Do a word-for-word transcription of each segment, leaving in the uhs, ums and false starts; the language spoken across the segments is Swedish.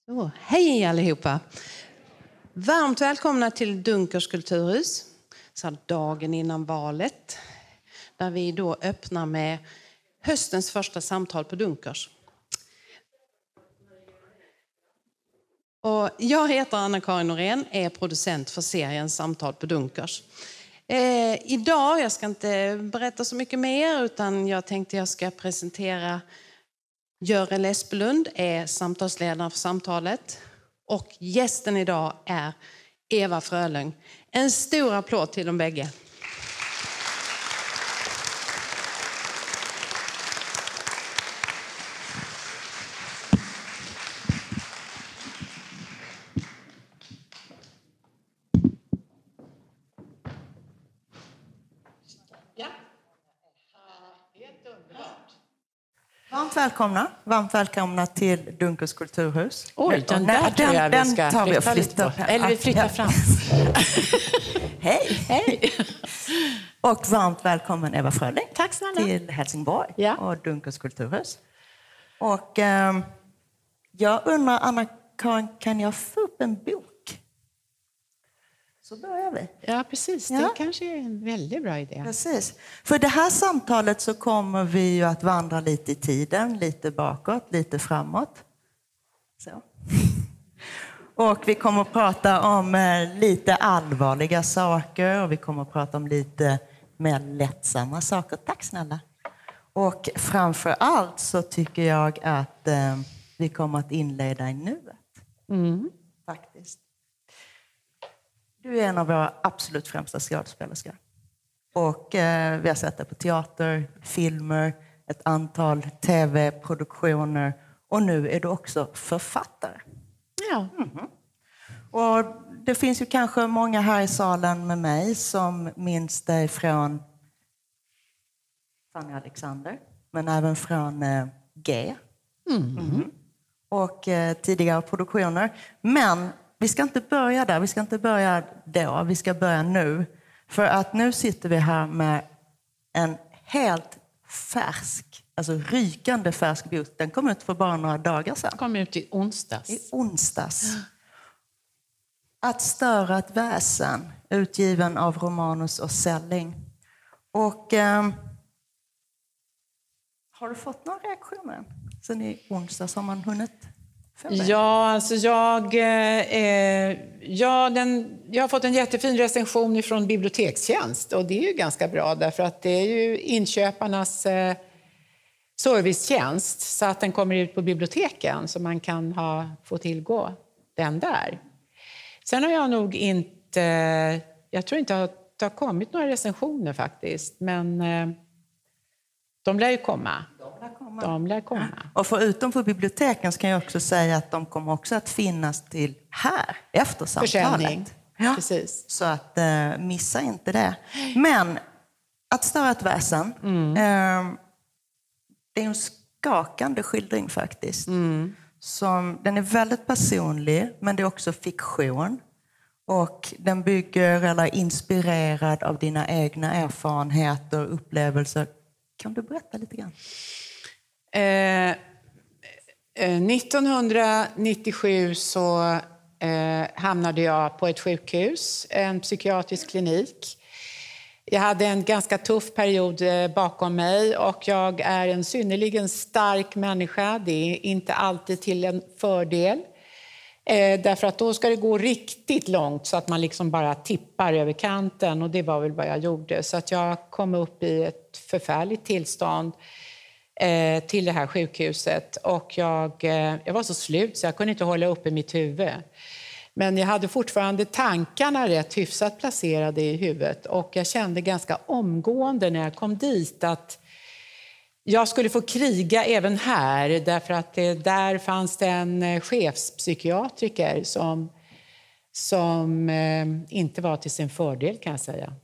Så, hej allihopa! Varmt välkomna till Dunkers kulturhus, så här dagen innan valet, där vi då öppnar med höstens första samtal på Dunkers. Och jag heter Anna-Karin Norén, är producent för serien Samtal på Dunkers. Eh, idag, jag ska inte berätta så mycket mer, utan jag tänkte jag ska presentera Görel Espelund, är samtalsledare för samtalet. Och gästen idag är Eva Frölung. En stor applåd till de bägge. Varmt välkomna. Varmt välkomna till Dunkers kulturhus. Oj, den där tror jag vi ska tar vi och flytta lite flyttar. på. Eller vi flyttar fram. Hej! Hej! Och varmt välkommen Eva Frölung. Tack snälla. Till Helsingborg Ja. och Dunkers kulturhus. Och eh, jag undrar, Anna-Karin, kan jag få upp en bok? Så börjar vi. Ja, precis. Det Ja. kanske är en väldigt bra idé. Precis. För det här samtalet så kommer vi ju att vandra lite i tiden, lite bakåt, lite framåt. Så. Och vi kommer att prata om eh, lite allvarliga saker och vi kommer att prata om lite mer lättsamma saker. Tack snälla. Och framför allt så tycker jag att eh, vi kommer att inleda i nuet. Mm. Faktiskt. Du är en av våra absolut främsta skådespelerskor. Och eh, vi har sett det på teater, filmer, ett antal tv-produktioner. Och nu är du också författare. Ja. Mm-hmm. Och det finns ju kanske många här i salen med mig som minns dig från Fanny Alexander. Men även från eh, G. Mm. Mm-hmm. Och eh, tidigare produktioner. Men vi ska inte börja där, vi ska inte börja då, vi ska börja nu. För att nu sitter vi här med en helt färsk, alltså rykande färsk bok. Den kom ut för bara några dagar sedan. Kom ut i onsdags. I onsdags. Att störa ett väsen, utgiven av Romanus och Selling. Och eh, har du fått några reaktioner sen i onsdags? Har man hunnit? Ja, alltså jag, eh, ja, den, jag har fått en jättefin recension från Bibliotekstjänst och det är ju ganska bra därför att det är ju inköparnas eh, servicetjänst så att den kommer ut på biblioteken så man kan ha, få tillgå den där. Sen har jag nog inte, jag tror inte att det har kommit några recensioner faktiskt, men eh, de lär ju komma. De lär komma. Och förutom på biblioteken så kan jag också säga att de kommer också att finnas till här efter samtalet. Försäljning. Ja. Precis. Så att eh, missa inte det. Men att störa ett väsen, Mm. eh, det är en skakande skildring faktiskt. Mm. Som, den är väldigt personlig, men det är också fiktion. Och den bygger eller är inspirerad av dina egna erfarenheter och upplevelser. Kan du berätta lite grann? Eh, eh, nittonhundranittiosju så eh, hamnade jag på ett sjukhus, en psykiatrisk klinik. Jag hade en ganska tuff period eh, bakom mig och jag är en synnerligen stark människa. Det är inte alltid till en fördel. Eh, därför att då ska det gå riktigt långt så att man liksom bara tippar över kanten och det var väl vad jag gjorde. Så att jag kom upp i ett förfärligt tillstånd eh, till det här sjukhuset och jag, eh, jag var så slut så jag kunde inte hålla uppe mitt huvud. Men jag hade fortfarande tankarna rätt hyfsat placerade i huvudet och jag kände ganska omgående när jag kom dit att jag skulle få kriga även här därför att det, där fanns det en chefspsykiatriker som, som eh, inte var till sin fördel kan jag säga.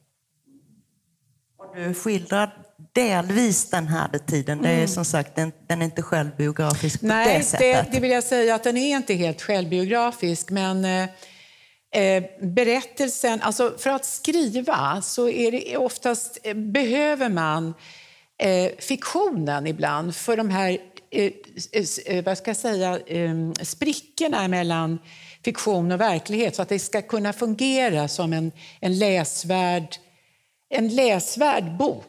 Och du skildrar delvis den här tiden. Det är som sagt, den, den är inte självbiografisk på Nej, det sättet. Det, det vill jag säga att den är inte helt självbiografisk men eh, berättelsen, alltså för att skriva så är det oftast, behöver man eh, fiktionen ibland för de här eh, eh, vad ska jag säga, eh, sprickorna mellan fiktion och verklighet så att det ska kunna fungera som en, en, läsvärd, en läsvärd bok.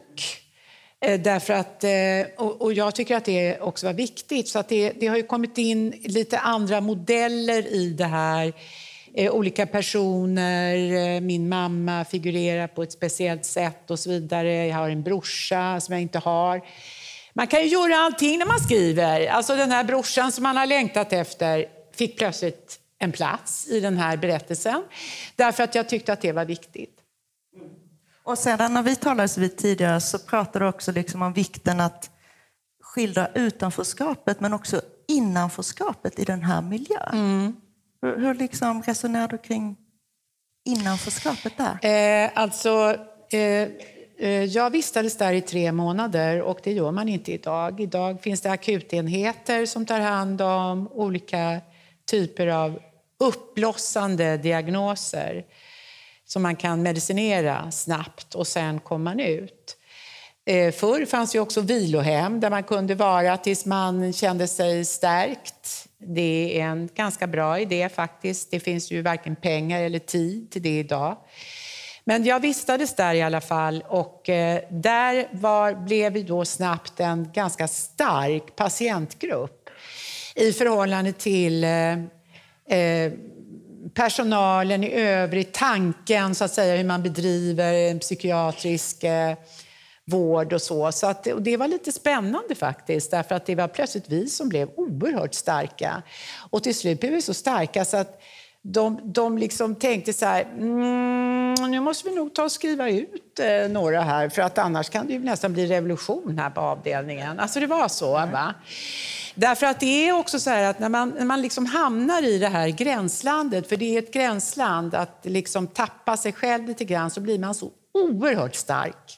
Eh, därför att, eh, och, och jag tycker att det också var viktigt. Så att det, det har ju kommit in lite andra modeller i det här. Eh, olika personer, eh, min mamma figurerar på ett speciellt sätt och så vidare. Jag har en brorsa som jag inte har. Man kan ju göra allting när man skriver. Alltså den här brorsan som man har längtat efter fick plötsligt en plats i den här berättelsen. Därför att jag tyckte att det var viktigt. Och sedan när vi talades vid tidigare så pratade du också liksom om vikten att skildra utanförskapet men också innanförskapet i den här miljön. Mm. Hur, hur liksom resonerar du kring innanförskapet där? Eh, alltså, eh, eh, jag vistades där i tre månader och det gör man inte idag. Idag finns det akutenheter som tar hand om olika typer av uppblossande diagnoser som man kan medicinera snabbt och sen kommer man ut. Eh, förr fanns ju också vilohem där man kunde vara tills man kände sig stärkt. Det är en ganska bra idé faktiskt. Det finns ju varken pengar eller tid till det idag. Men jag vistades där i alla fall och eh, där var, blev vi då snabbt en ganska stark patientgrupp i förhållande till eh, eh, personalen i övrigt, tanken så att säga hur man bedriver en psykiatrisk eh, vård och så. Så att, och det var lite spännande faktiskt därför att det var plötsligt vi som blev oerhört starka. Och till slut blev vi så starka så att de, de liksom tänkte så här, mm, nu måste vi nog ta och skriva ut eh, några här för att annars kan det ju nästan bli revolution här på avdelningen. Alltså det var så, va? Därför att det är också så här att när man, när man liksom hamnar i det här gränslandet, för det är ett gränsland att liksom tappa sig själv lite grann, så blir man så oerhört stark.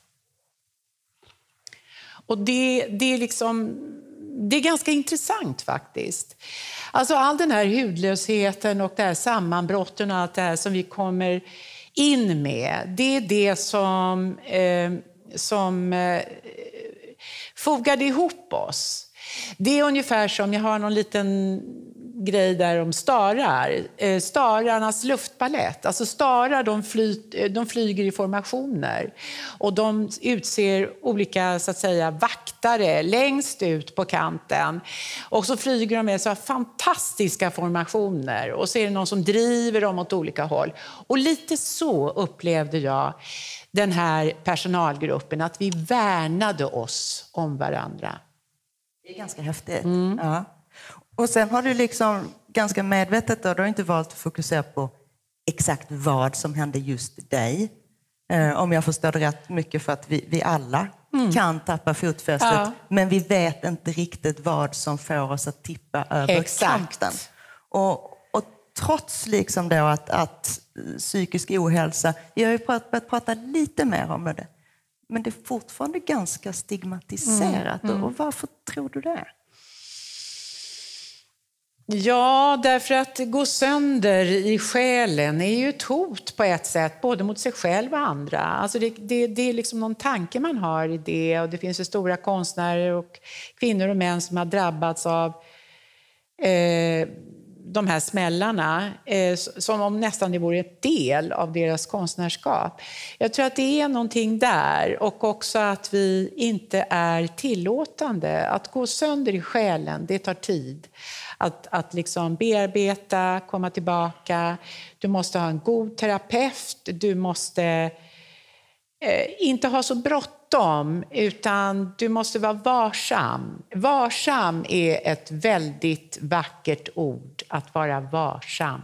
Och det, det, är liksom, det är ganska intressant faktiskt. Alltså all den här hudlösheten och det här sammanbrotten och allt det här som vi kommer in med, det är det som, eh, som eh, fogade ihop oss. Det är ungefär som, jag har någon liten grej där om starar. Eh, stararnas luftballett. Alltså starar, de, flyt, de flyger i formationer. Och de utser olika, så att säga, vaktare längst ut på kanten. Och så flyger de med så fantastiska formationer. Och så är det någon som driver dem åt olika håll. Och lite så upplevde jag den här personalgruppen. Att vi värnade oss om varandra. Det är ganska häftigt. Mm. Ja. Och sen har du liksom ganska medvetet då, du har inte valt att fokusera på exakt vad som hände just dig. Eh, om jag förstår det rätt mycket för att vi, vi alla mm. kan tappa fotfästet. Ja. Men vi vet inte riktigt vad som får oss att tippa över exakt. kanten. Och, och trots liksom då att, att psykisk ohälsa, vi har ju börjat prata lite mer om det. Men det är fortfarande ganska stigmatiserat. Mm, mm. Och varför tror du det? Ja, därför att gå sönder i själen är ju ett hot på ett sätt, både mot sig själv och andra. Alltså det, det, det är liksom någon tanke man har i det. Och det finns ju stora konstnärer och kvinnor och män som har drabbats av eh, de här smällarna eh, som om nästan det vore ett del av deras konstnärskap. Jag tror att det är någonting där, och också att vi inte är tillåtande. Att gå sönder i själen, det tar tid. Att, att liksom bearbeta, komma tillbaka. Du måste ha en god terapeut. Du måste eh, inte ha så bråttom, utan du måste vara varsam. Varsam är ett väldigt vackert ord, att vara varsam.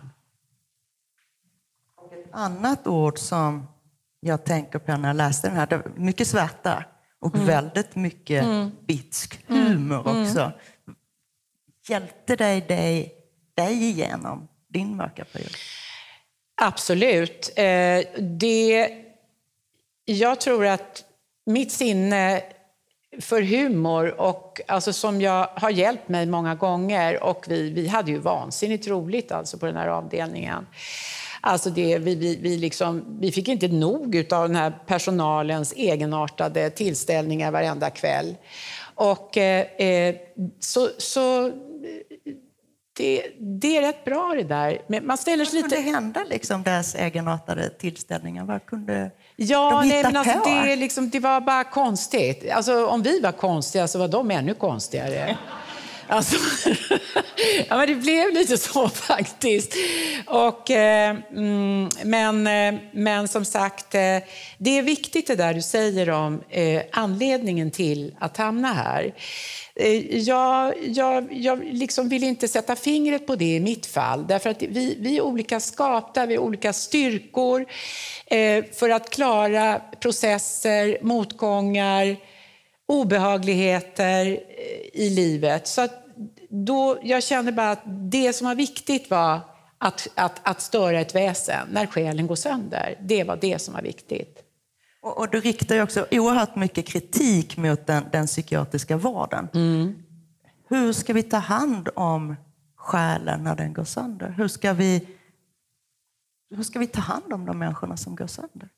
Ett annat ord som jag tänker på när jag läste den här, det är mycket svärta och mm. väldigt mycket mm. bitsk humor mm. också. Hjälpte dig, dig, dig igenom din mörka period? Absolut. Eh, det, jag tror att mitt sinne för humor, och, alltså, som jag har hjälpt mig många gånger, och vi, vi hade ju vansinnigt roligt alltså, på den här avdelningen. Alltså det, vi, vi, vi, liksom, vi fick inte nog av den här personalens egenartade tillställningar varenda kväll. Och eh, så, så det, det är rätt bra det där. Men man ställer sig Vad lite... kunde hända, liksom, deras egenartade tillställningar? Vad kunde Ja, de hitta nej, men alltså, på? det, liksom, det var bara konstigt. Alltså, om vi var konstiga så var de ännu konstigare. Alltså, ja, men det blev lite så faktiskt. Och, eh, mm, men, eh, men som sagt, eh, det är viktigt det där du säger om eh, anledningen till att hamna här. Eh, jag jag, jag liksom vill inte sätta fingret på det i mitt fall. Därför att vi, vi är olika skapta, vi har olika styrkor eh, för att klara processer, motgångar, obehagligheter i livet. Så att då, jag kände bara att det som var viktigt var att, att, att störa ett väsen när själen går sönder. Det var det som var viktigt. Och, och du riktar ju också oerhört mycket kritik mot den, den psykiatriska vården. Mm. Hur ska vi ta hand om själen när den går sönder? Hur ska vi, hur ska vi ta hand om de människorna som går sönder?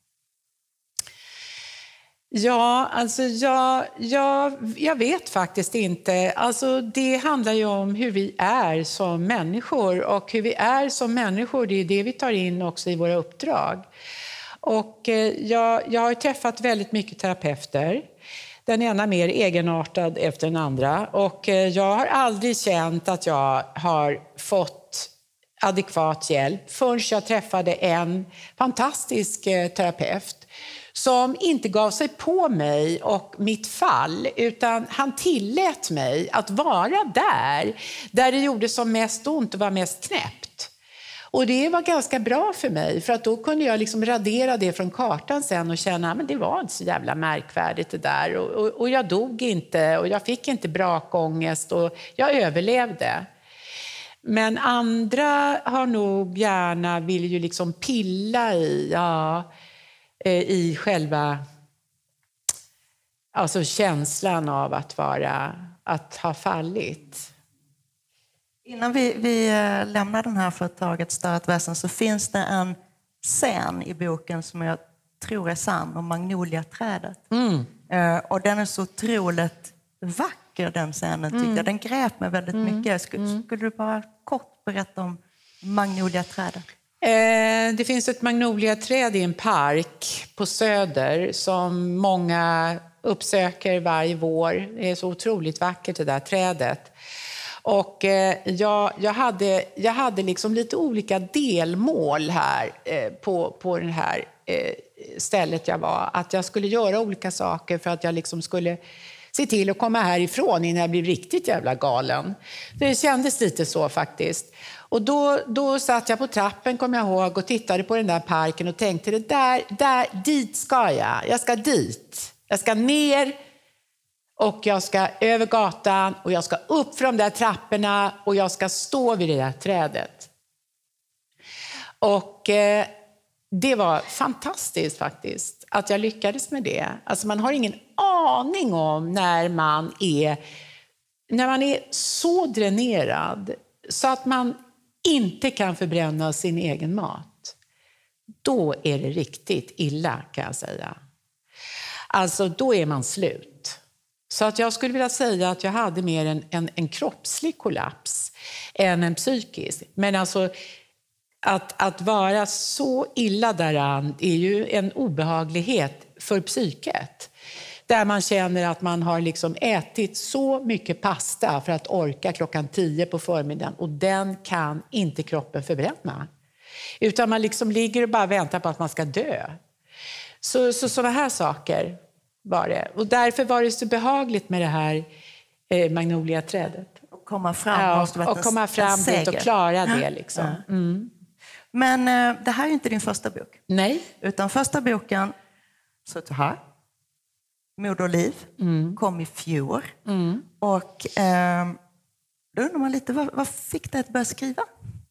Ja, alltså jag, jag, jag vet faktiskt inte. Alltså det handlar ju om hur vi är som människor. Och hur vi är som människor, det är det vi tar in också i våra uppdrag. Och jag, jag har träffat väldigt mycket terapeuter. Den ena mer egenartad efter den andra. Och jag har aldrig känt att jag har fått adekvat hjälp förrän jag träffade en fantastisk terapeut som inte gav sig på mig och mitt fall, utan han tillät mig att vara där, där det gjorde som mest ont och var mest knäppt. Och det var ganska bra för mig, för att då kunde jag liksom radera det från kartan sen och känna att det var inte så jävla märkvärdigt det där. Och, och, och jag dog inte och jag fick inte brakångest och jag överlevde. Men andra har nog gärna, vill ju liksom pilla i, ja... i själva alltså känslan av att vara att ha fallit. Innan vi, vi lämnar den här för ett tag, ett större väsen, så finns det en scen i boken som jag tror är sann om magnoliaträdet. Mm. Och den är så otroligt vacker, den scenen, tyckte mm. jag. Den grep mig väldigt mm. mycket. Skulle, mm. skulle du bara kort berätta om magnoliaträdet? Det finns ett magnoliaträd i en park på Söder som många uppsöker varje vår. Det är så otroligt vackert det där trädet. Och jag, jag hade, jag hade liksom lite olika delmål här på, på det här stället jag var. Att jag skulle göra olika saker för att jag liksom skulle se till att komma härifrån innan jag blev riktigt jävla galen. Det kändes lite så faktiskt. Och då, då satt jag på trappen, kom jag ihåg, och tittade på den där parken och tänkte, det där, där, dit ska jag. Jag ska dit. Jag ska ner och jag ska över gatan och jag ska upp för de där trapporna och jag ska stå vid det där trädet. Och eh, det var fantastiskt faktiskt att jag lyckades med det. Alltså man har ingen aning om när man är, när man är så dränerad så att man inte kan förbränna sin egen mat. Då är det riktigt illa, kan jag säga. Alltså då är man slut. Så att jag skulle vilja säga att jag hade mer en, en, en kroppslig kollaps än en psykisk. Men alltså att, att vara så illa däran är ju en obehaglighet för psyket. Där man känner att man har liksom ätit så mycket pasta för att orka klockan tio på förmiddagen. Och den kan inte kroppen förbränna. Utan man liksom ligger och bara väntar på att man ska dö. Så, så sådana här saker var det. Och därför var det så behagligt med det här eh, magnoliaträdet. Och komma fram, ja, måste vara och komma fram dit och klara det liksom. Mm. Men eh, det här är inte din första bok. Nej. Utan första boken, så du har Moder Liv, mm. kom i fjol. Mm. Och eh, då undrar man lite, vad, vad fick dig att börja skriva?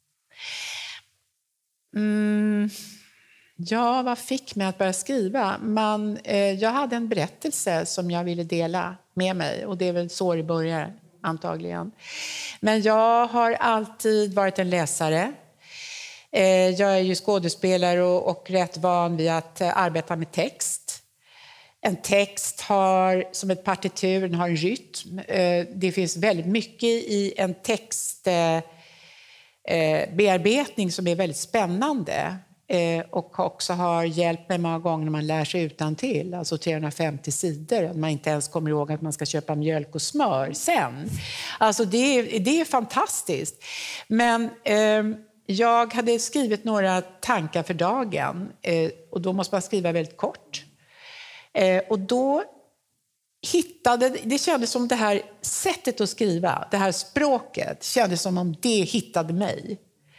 Mm. Ja, vad fick mig att börja skriva? Man, eh, jag hade en berättelse som jag ville dela med mig. Och det är väl så det börjar, antagligen. Men jag har alltid varit en läsare. Eh, jag är ju skådespelare och, och rätt van vid att eh, arbeta med text. En text har som ett partitur, den har en rytm. Det finns väldigt mycket i en textbearbetning som är väldigt spännande. Och också har hjälpt mig många gånger när man lär sig utantill. Alltså trehundrafemtio sidor. Att man inte ens kommer ihåg att man ska köpa mjölk och smör sen. Alltså det är, det är fantastiskt. Men eh, jag hade skrivit några tankar för dagen. Eh, och då måste man skriva väldigt kort. Eh, och då hittade, det kändes som det här sättet att skriva, det här språket, kändes som om det hittade mig.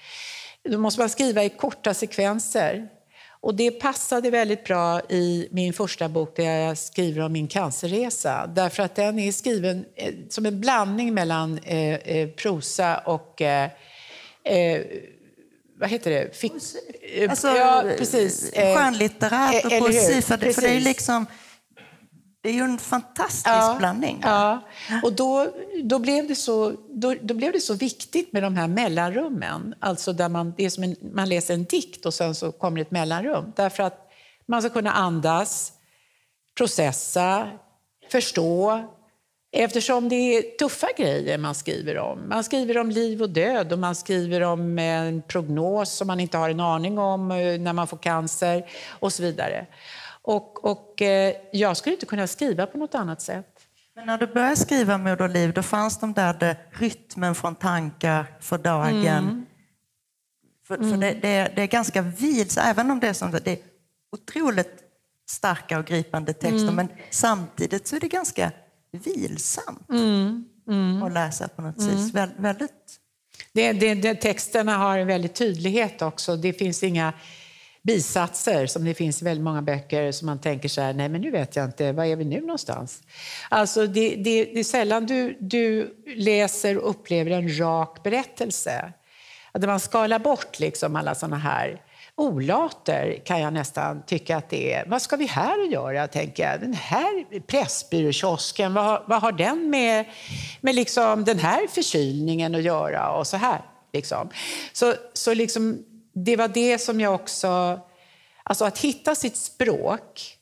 Då måste man skriva i korta sekvenser. Och det passade väldigt bra i min första bok där jag skriver om min cancerresa. Därför att den är skriven eh, som en blandning mellan eh, eh, prosa och... Eh, eh, vad heter det? Fick, alltså, ja, precis. Skönlitterärt och poesi. För, för det är ju liksom... Det är ju en fantastisk ja, blandning. Ja, och då, då, blev det så, då, då blev det så viktigt med de här mellanrummen. Alltså där man, det är som en, man läser en dikt och sen så kommer ett mellanrum. Därför att man ska kunna andas, processa, förstå. Eftersom det är tuffa grejer man skriver om. Man skriver om liv och död och man skriver om en prognos som man inte har en aning om när man får cancer och så vidare. Och, och eh, jag skulle inte kunna skriva på något annat sätt. Men när du började skriva Mod och liv, då fanns de där de, rytmen från tankar för dagen. Mm. För, för mm. det, det, det är ganska vid, även om det är, som, det är otroligt starka och gripande texter. Mm. Men samtidigt så är det ganska vilsamt mm. Mm. att läsa på något mm. vis. Vä, väldigt... Det, det, det, texterna har en väldigt tydlighet också. Det finns inga... bisatser som det finns i väldigt många böcker som man tänker så här, nej men nu vet jag inte, var är vi nu någonstans? Alltså det, det, det är sällan du, du läser och upplever en rak berättelse. Att man skalar bort liksom alla såna här olater kan jag nästan tycka att det är. Vad ska vi här att göra, tänker jag? Den här pressbyråkiosken, vad, vad har den med, med liksom den här förkylningen att göra och så här? Liksom. Så, så liksom det var det som jag också... Alltså att hitta sitt språk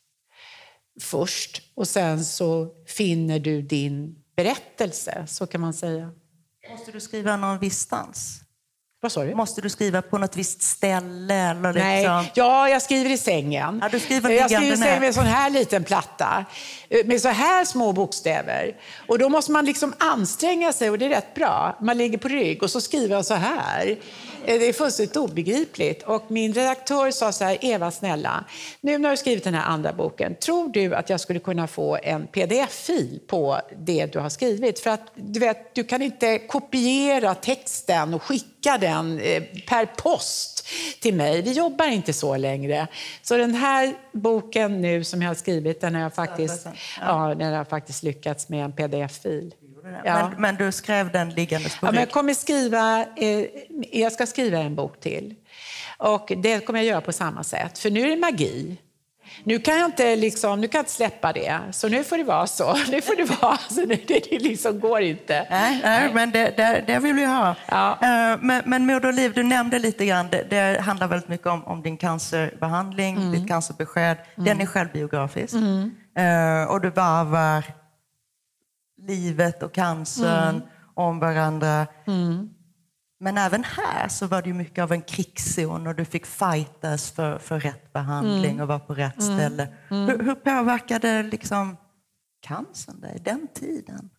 först och sen så finner du din berättelse, så kan man säga. Måste du skriva någon viss stans? Vad sa du? Måste du skriva på något visst ställe? Eller liksom? Nej, ja, jag skriver i sängen. Ja, du skriver jag skriver i sängen med en sån här liten platta. Med så här små bokstäver. Och då måste man liksom anstränga sig och det är rätt bra. Man ligger på rygg och så skriver jag så här. Det är fullständigt obegripligt. Och min redaktör sa så här, Eva snälla, nu när du skrivit den här andra boken, tror du att jag skulle kunna få en pdf-fil på det du har skrivit? För att du vet, du kan inte kopiera texten och skicka den per post till mig. Vi jobbar inte så längre. Så den här boken nu som jag har skrivit, den har jag faktiskt, ja, den har jag faktiskt lyckats med en pdf-fil. Ja. Men, men du skrev den liggandes på ja, men jag kommer skriva, eh, jag ska skriva en bok till. Och det kommer jag göra på samma sätt. För nu är det magi. Nu kan jag inte, liksom, nu kan jag inte släppa det. Så nu får det vara så. Nu får det vara. Så det, det liksom går inte. Nej, nej men det, det, det vill vi ha. Ja. Uh, men, men Mod och liv, du nämnde lite grann. Det, det handlar väldigt mycket om, om din cancerbehandling, mm. ditt cancerbesked. Mm. Den är självbiografisk. Mm. Uh, och du varvar livet och cancern mm. om varandra. Mm. Men även här så var det ju mycket av en krigszon och du fick fightas för, för rätt behandling mm. och vara på rätt mm. ställe. Mm. Hur, hur påverkade liksom cancern dig den tiden?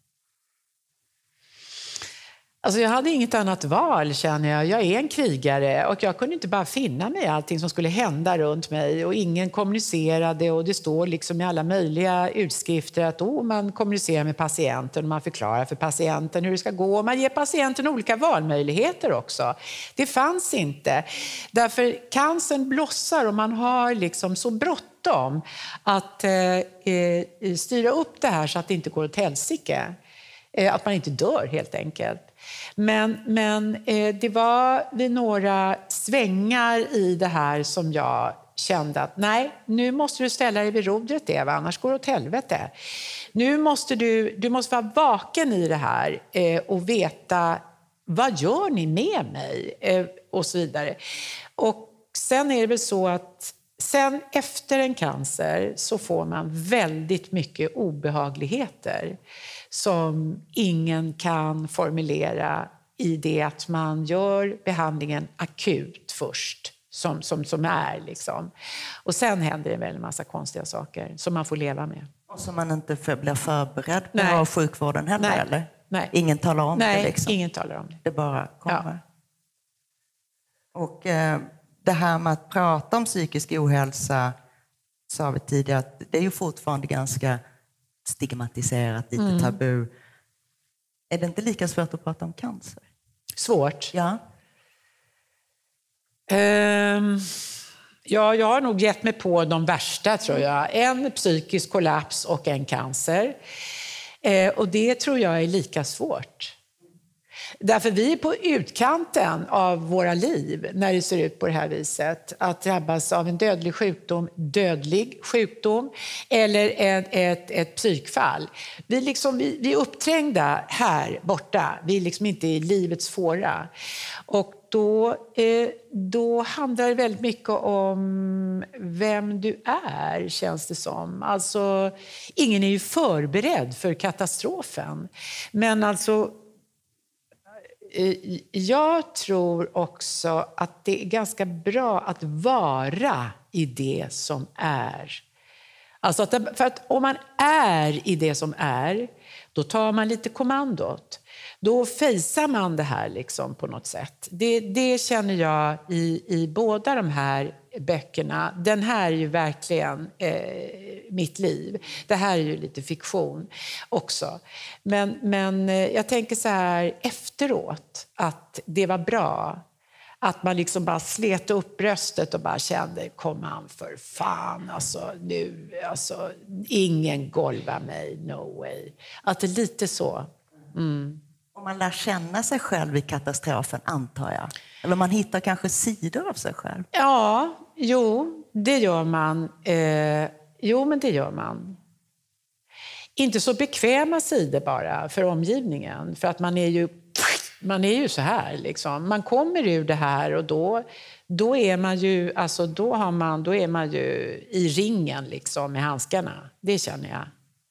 Alltså jag hade inget annat val, känner jag. Jag är en krigare och jag kunde inte bara finna mig i allting som skulle hända runt mig. Och ingen kommunicerade och det står liksom i alla möjliga utskrifter att oh, man kommunicerar med patienten och man förklarar för patienten hur det ska gå. Och man ger patienten olika valmöjligheter också. Det fanns inte. Därför cancern blossar och man har liksom så bråttom att eh, styra upp det här så att det inte går åt helsike. Eh, att man inte dör helt enkelt. Men, men eh, det var vid några svängar i det här som jag kände att nej, nu måste du ställa dig vid rodret, Eva, annars går det åt helvete. Nu måste du, du måste vara vaken i det här eh, och veta vad gör ni med mig eh, och så vidare. Och sen är det väl så att sen efter en cancer så får man väldigt mycket obehagligheter som ingen kan formulera i det att man gör behandlingen akut först. Som, som, som är liksom. Och sen händer det väl en massa konstiga saker som man får leva med. Och som man inte för, blir förberedd på Nej. av sjukvården heller, Nej. eller? Nej. Ingen talar om Nej, det liksom. ingen talar om det. Det bara kommer. Ja. Och eh, det här med att prata om psykisk ohälsa, sa vi tidigare, att det är ju fortfarande ganska stigmatiserat, lite mm. tabu. Är det inte lika svårt att prata om cancer? Svårt? Ja. Um, ja, jag har nog gett mig på de värsta, tror jag. En psykisk kollaps och en cancer. Uh, och det tror jag är lika svårt. Därför vi är på utkanten av våra liv när det ser ut på det här viset. Att drabbas av en dödlig sjukdom, dödlig sjukdom eller ett, ett, ett psykfall. Vi, liksom, vi, vi är uppträngda här borta. Vi är liksom inte i livets fåra. Och då, eh, då handlar det väldigt mycket om vem du är, känns det som. Alltså, ingen är ju förberedd för katastrofen. Men alltså... Jag tror också att det är ganska bra att vara i det som är. Alltså att, för att om man är i det som är, då tar man lite kommandot. Då fejsar man det här liksom på något sätt. Det, det känner jag i, i båda de här böckerna. Den här är ju verkligen eh, mitt liv. Det här är ju lite fiktion också. Men, men jag tänker så här efteråt att det var bra. Att man liksom bara slet upp bröstet och bara kände, kom han för fan, alltså nu, alltså ingen golvar mig, no way. Att det är lite så. Mm. Och man lär känna sig själv i katastrofen, antar jag. Eller man hittar kanske sidor av sig själv. Ja, jo, det gör man. Eh, jo, men det gör man. Inte så bekväma sidor bara för omgivningen. För att man är ju, man är ju så här liksom. Man kommer ur det här och då, då är man ju, alltså då har man, då är man ju i ringen liksom med handskarna. Det känner jag.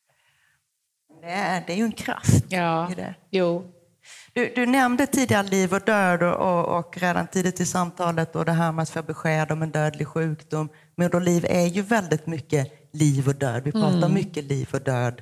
Det är, det är ju en kraft ja, i det. Jo. Du, du nämnde tidigare liv och död och, och, och redan tidigt i samtalet och det här med att få besked om en dödlig sjukdom. Moderliv är ju väldigt mycket liv och död. Vi pratar mm. mycket liv och död.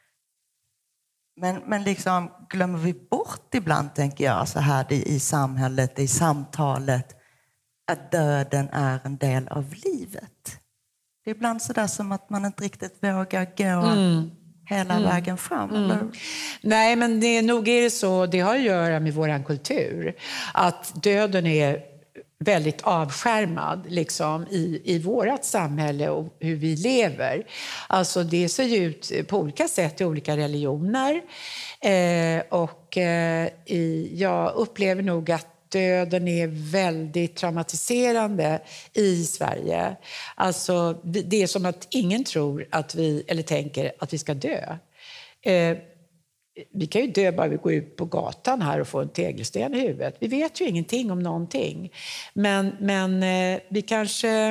Men, men liksom glömmer vi bort ibland, tänker jag, så här i, i samhället, i samtalet, att döden är en del av livet. Det är ibland så där som att man inte riktigt vågar gå mm. hela mm. vägen fram. Mm. Eller? Nej, men det, nog är det så, det har att göra med vår kultur. Att döden är väldigt avskärmad liksom, i, i vårt samhälle och hur vi lever. Alltså det ser ju ut på olika sätt i olika religioner. Eh, och eh, i, jag upplever nog att döden är väldigt traumatiserande i Sverige. Alltså det är som att ingen tror att vi, eller tänker att vi ska dö. Eh, Vi kan ju dö bara vi går ut på gatan här och får en tegelsten i huvudet. Vi vet ju ingenting om någonting. Men, men eh, vi kanske...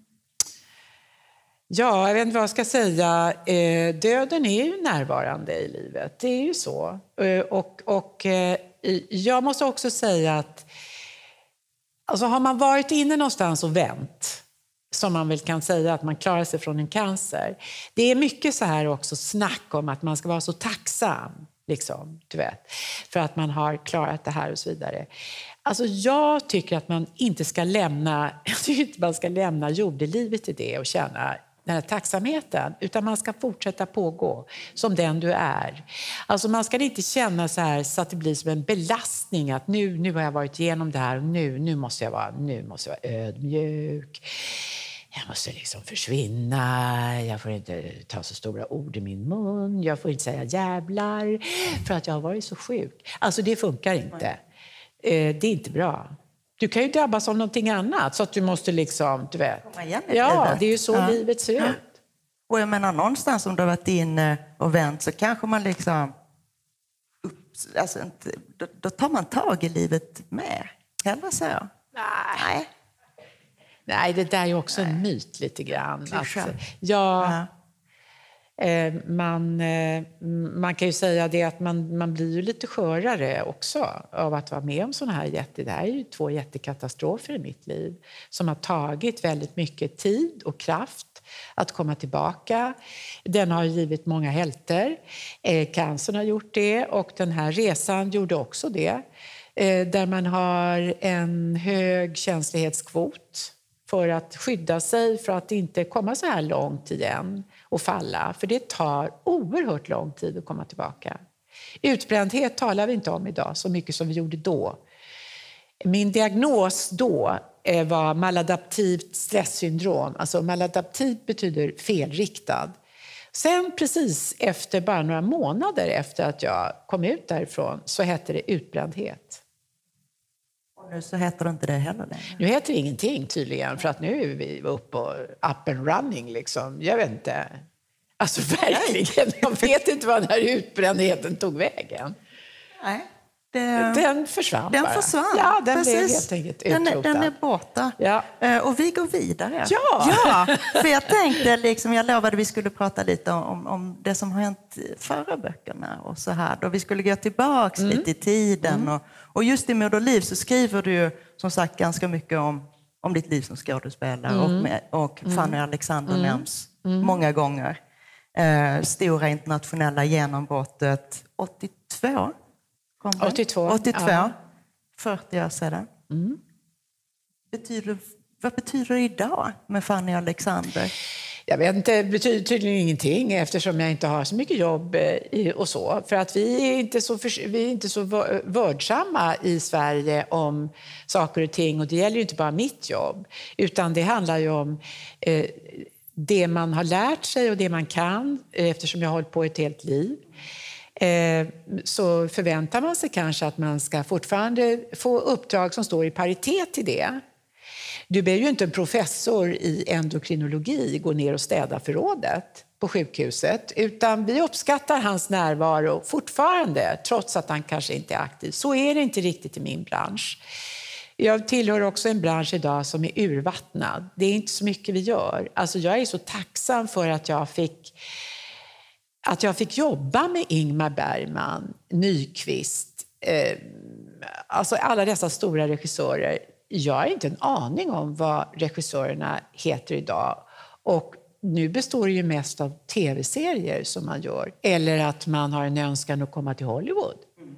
Ja, jag vet inte vad jag ska säga. Eh, döden är ju närvarande i livet. Det är ju så. Eh, och och eh, jag måste också säga att alltså, har man varit inne någonstans och vänt, som man väl kan säga att man klarar sig från en cancer. Det är mycket så här också snack om att man ska vara så tacksam. Liksom, du vet, för att man har klarat det här och så vidare. Alltså jag tycker att man inte ska lämna, jag tycker inte man ska lämna jordelivet i det och känna den här tacksamheten, utan man ska fortsätta pågå som den du är. Alltså man ska inte känna så här så att det blir som en belastning att nu, nu har jag varit igenom det här och nu, nu, måste jag vara, nu måste jag vara ödmjuk. Jag måste liksom försvinna, jag får inte ta så stora ord i min mun, jag får inte säga jävlar för att jag har varit så sjuk. Alltså det funkar inte. Det är inte bra. Du kan ju drabbas av någonting annat så att du måste liksom, du vet. Ja, det är ju så ja. livet ser ut. Och jag menar någonstans om du har varit inne och vänt så kanske man liksom, alltså inte, då, då tar man tag i livet med. Hellre så. Nej. Nej. Nej, det där är också Nej. en myt lite grann. Att, ja, ja. eh, man, eh, man kan ju säga det att man, man blir ju lite skörare också av att vara med om såna här jätte... Det här är ju två jättekatastrofer i mitt liv som har tagit väldigt mycket tid och kraft att komma tillbaka. Den har givit många hjälter. Eh, cancern har gjort det och den här resan gjorde också det. Eh, där man har en hög känslighetskvot för att skydda sig för att inte komma så här långt igen och falla. För det tar oerhört lång tid att komma tillbaka. Utbrändhet talar vi inte om idag så mycket som vi gjorde då. Min diagnos då var maladaptivt stresssyndrom. Alltså maladaptivt betyder felriktad. Sen precis efter bara några månader efter att jag kom ut därifrån så hette det utbrändhet. Och nu så heter det inte det heller längre. Nu heter det ingenting tydligen för att nu är vi uppe och up and running liksom. Jag vet inte. Alltså verkligen, jag vet inte vad den här utbrändheten tog vägen. Nej. Det, den försvann Den bara. försvann. Ja, den Precis. blev helt enkelt den, utrotad. den är borta. Ja. Och vi går vidare. Ja! ja för jag tänkte, liksom, jag lovade att vi skulle prata lite om, om det som har hänt förra böckerna och så här. Då vi skulle gå tillbaka mm. lite i tiden. Mm. Och, och just i Moderliv så skriver du ju som sagt ganska mycket om, om ditt liv som skådespelare. Mm. Och, med, och Fanny mm. Alexander mm. nämns mm. många gånger. Eh, stora internationella genombrottet åttiotvå. åttiotvå. åttiotvå. Ja. fyrtio år sedan. Mm. Betyder, vad betyder det idag med Fanny Alexander? Jag vet inte, det betyder tydligen ingenting eftersom jag inte har så mycket jobb och så. För att vi är inte så, vi är inte så vördsamma i Sverige om saker och ting. Och det gäller ju inte bara mitt jobb. Utan det handlar ju om eh, det man har lärt sig och det man kan eftersom jag har hållit på ett helt liv. Så förväntar man sig kanske att man ska fortfarande få uppdrag som står i paritet till det. Du behöver ju inte en professor i endokrinologi gå ner och städa förrådet på sjukhuset. Utan vi uppskattar hans närvaro fortfarande, trots att han kanske inte är aktiv. Så är det inte riktigt i min bransch. Jag tillhör också en bransch idag som är urvattnad. Det är inte så mycket vi gör. Alltså jag är så tacksam för att jag fick... Att jag fick jobba med Ingmar Bergman, Nyqvist, eh, alltså alla dessa stora regissörer. Jag har inte en aning om vad regissörerna heter idag. Och nu består det ju mest av tv-serier som man gör. Eller att man har en önskan att komma till Hollywood.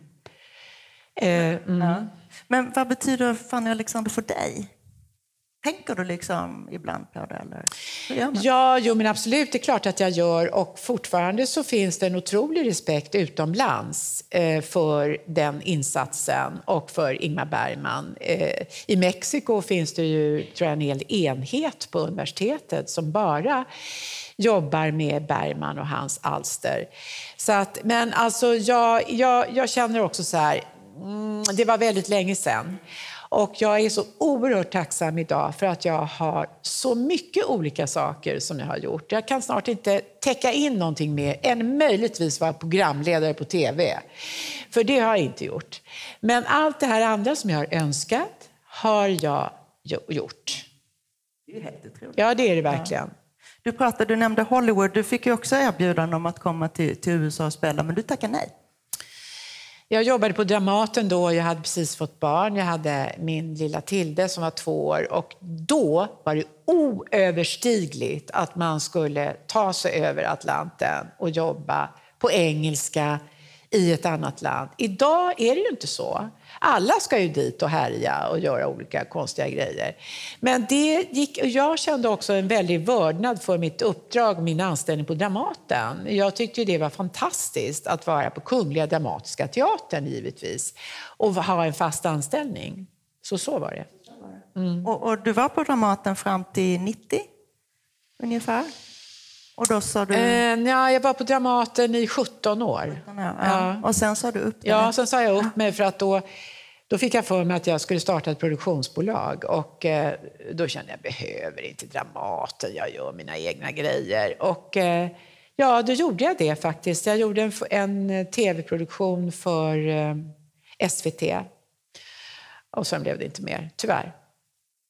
Eh, mm. Ja. Men vad betyder Fanny Alexander för dig? Tänker du liksom ibland på det? Eller? Ja, jo, men absolut. Det är klart att jag gör. Och fortfarande så finns det en otrolig respekt utomlands eh, för den insatsen och för Ingmar Bergman. Eh, I Mexiko finns det ju, tror jag, en hel enhet på universitetet som bara jobbar med Bergman och hans alster. Så att, men alltså, jag, jag, jag känner också så här, mm, det var väldigt länge sedan. Och jag är så oerhört tacksam idag för att jag har så mycket olika saker som jag har gjort. Jag kan snart inte täcka in någonting mer än möjligtvis vara programledare på tv. För det har jag inte gjort. Men allt det här andra som jag har önskat har jag gjort. Det är helt otroligt. Ja, det är det verkligen. Ja. Du pratade, du nämnde Hollywood. Du fick ju också erbjudande om att komma till, till U S A och spela, men du tackade nej. Jag jobbade på Dramaten då, jag hade precis fått barn. Jag hade min lilla Tilde som var två år. Och då var det oöverstigligt att man skulle ta sig över Atlanten och jobba på engelska i ett annat land. Idag är det ju inte så. Alla ska ju dit och härja och göra olika konstiga grejer. Men det gick, och jag kände också en väldig vördnad för mitt uppdrag och min anställning på Dramaten. Jag tyckte det var fantastiskt att vara på Kungliga Dramatiska Teatern givetvis. Och ha en fast anställning. Så så var det. Mm. Och, och du var på Dramaten fram till nittio ungefär? Och då sa du... Eh, ja, jag var på Dramaten i sjutton år. sjutton år, ja. Ja. Och sen sa du upp det? Ja, sen sa jag upp mig för att då, då fick jag för mig att jag skulle starta ett produktionsbolag. Och eh, då kände jag, jag behöver inte Dramaten, jag gör mina egna grejer. Och eh, ja, då gjorde jag det faktiskt. Jag gjorde en, en tv-produktion för eh, S V T. Och sen blev det inte mer, tyvärr.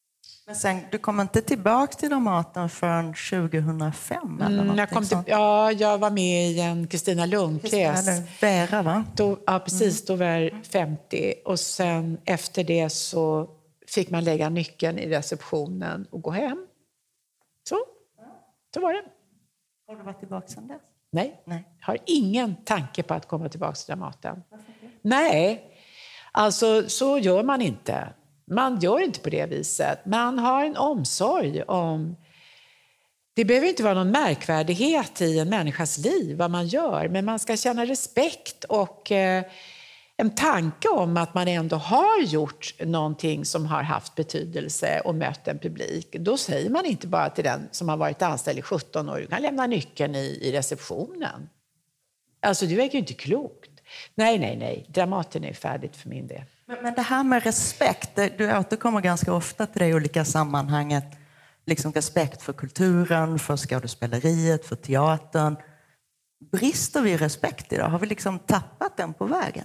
Men sen, du kom inte tillbaka till Dramaten förrän tjugohundrafem eller mm, jag kom till, Ja, jag var med i en Kristina Lundqvist. Vera, va? Då, ja, precis. Mm. Då var jag femtio. Och sen efter det så fick man lägga nyckeln i receptionen och gå hem. Så, så var det. Har du varit tillbaka sedan dess? Nej. Nej. Jag har ingen tanke på att komma tillbaka till Dramaten. Nej, alltså så gör man inte. Man gör inte på det viset. Man har en omsorg om... Det behöver inte vara någon märkvärdighet i en människas liv vad man gör. Men man ska känna respekt och eh, en tanke om att man ändå har gjort någonting som har haft betydelse och mött en publik. Då säger man inte bara till den som har varit anställd i sjutton år, du kan lämna nyckeln i, i receptionen. Alltså det verkar ju inte klokt. Nej, nej, nej. Dramaten är färdigt för min del. Men, men det här med respekt, du återkommer ganska ofta till det i olika sammanhanget. Liksom respekt för kulturen, för skådespeleriet, för teatern. Brister vi respekt idag? Har vi liksom tappat den på vägen?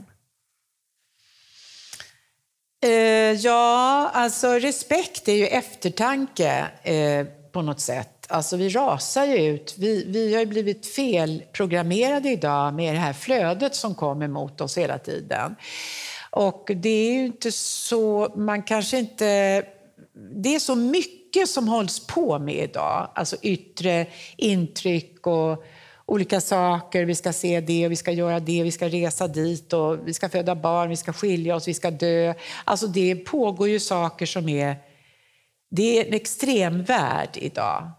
Eh, ja, alltså respekt är ju eftertanke eh, på något sätt. Alltså vi rasar ju ut. Vi, vi har ju blivit felprogrammerade idag med det här flödet som kommer mot oss hela tiden. Och det är ju inte så, man kanske inte, det är så mycket som hålls på med idag. Alltså yttre intryck och olika saker. Vi ska se det, vi ska göra det, vi ska resa dit och vi ska föda barn, vi ska skilja oss, vi ska dö. Alltså det pågår ju saker som är, det är en extrem värld idag.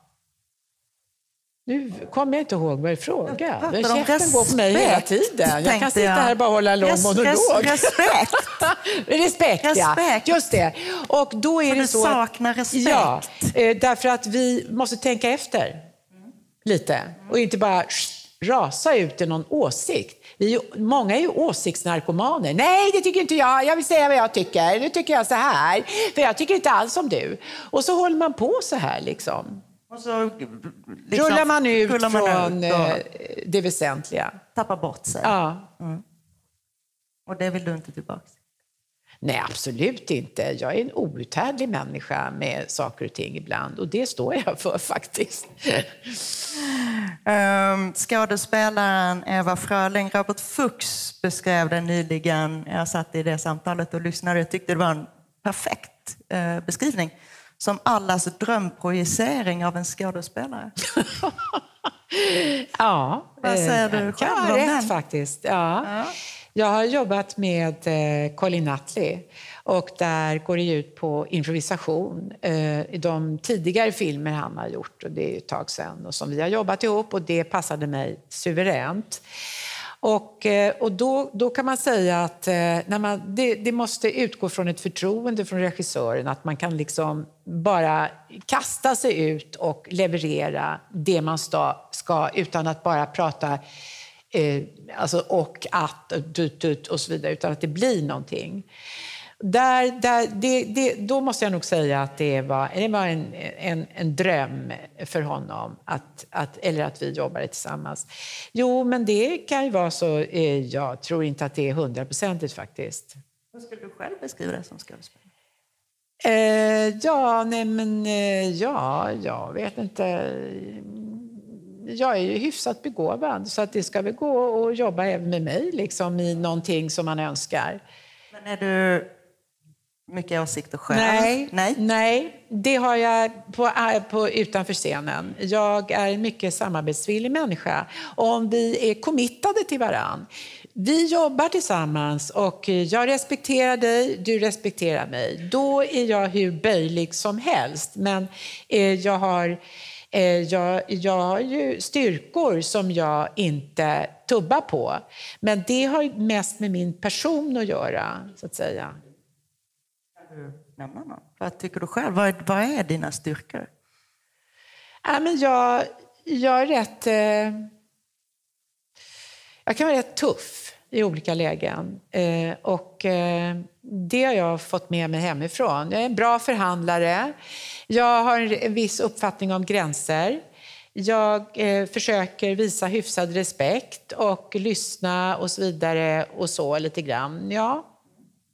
Nu kommer jag inte ihåg vad jag frågar. Men käften går på mig hela tiden. Jag kan sitta här och bara hålla en lång monolog. Respekt. Respekt, ja. Respekt. Just det. Och då är För det du så saknar respekt. Ja, därför att vi måste tänka efter lite. Och inte bara rasa ut i någon åsikt. Vi är, många är ju åsiktsnarkomaner. Nej, det tycker inte jag. Jag vill säga vad jag tycker. Nu tycker jag så här. För jag tycker inte alls som du. Och så håller man på så här liksom. Och så liksom, rullar man ut rullar man från ut och det väsentliga. tappar bort sig. Ja. Mm. Och det vill du inte tillbaka? Nej, absolut inte. Jag är en outhärdlig människa med saker och ting ibland. Och det står jag för faktiskt. um, skådespelaren Eva Fröling, Robert Fuchs beskrev det nyligen. Jag satt i det samtalet och lyssnade. Jag tyckte det var en perfekt uh, beskrivning. Som allas drömprojicering av en skådespelare. Ja, vad säger du själv kan om rätt den? faktiskt. Ja. Ja. Jag har jobbat med eh, Colin Nutley och där går det ut på improvisation eh, i de tidigare filmer han har gjort, och det är ett tag sedan, och som vi har jobbat ihop, och det passade mig suveränt. Och, och då, då kan man säga att när man, det, det måste utgå från ett förtroende från regissören, att man kan liksom bara kasta sig ut och leverera det man ska, ska utan att bara prata eh, alltså och att dut, dut, och så vidare, utan att det blir någonting. Där, där, det, det, då måste jag nog säga att det var, det var en, en, en dröm för honom att, att, eller att vi jobbade tillsammans. Jo, men det kan ju vara så. Eh, jag tror inte att det är hundraprocentigt faktiskt. Vad skulle du själv beskriva det som skådespelare? Eh, ja, nej men eh, ja, jag vet inte. Jag är ju hyfsat begåvad, så att det ska väl gå och jobba även med mig liksom, i någonting som man önskar. Men är du mycket åsikter själv? Nej, nej. nej, det har jag på, på, utanför scenen. Jag är en mycket samarbetsvillig människa. Om vi är committade till varann. Vi jobbar tillsammans och jag respekterar dig, du respekterar mig. Då är jag hur böjlig som helst. Men eh, jag har... Jag, jag har ju styrkor som jag inte tubbar på. Men det har mest med min person att göra, så att säga. Kan du nämna någon? Vad tycker du själv? Vad är, vad är dina styrkor? Ja, men jag, jag är rätt... Eh, jag kan vara rätt tuff i olika lägen. Eh, och eh, det har jag fått med mig hemifrån. Jag är en bra förhandlare. Jag har en viss uppfattning om gränser. Jag eh, försöker visa hyfsad respekt och lyssna och så vidare och så lite grann. Ja.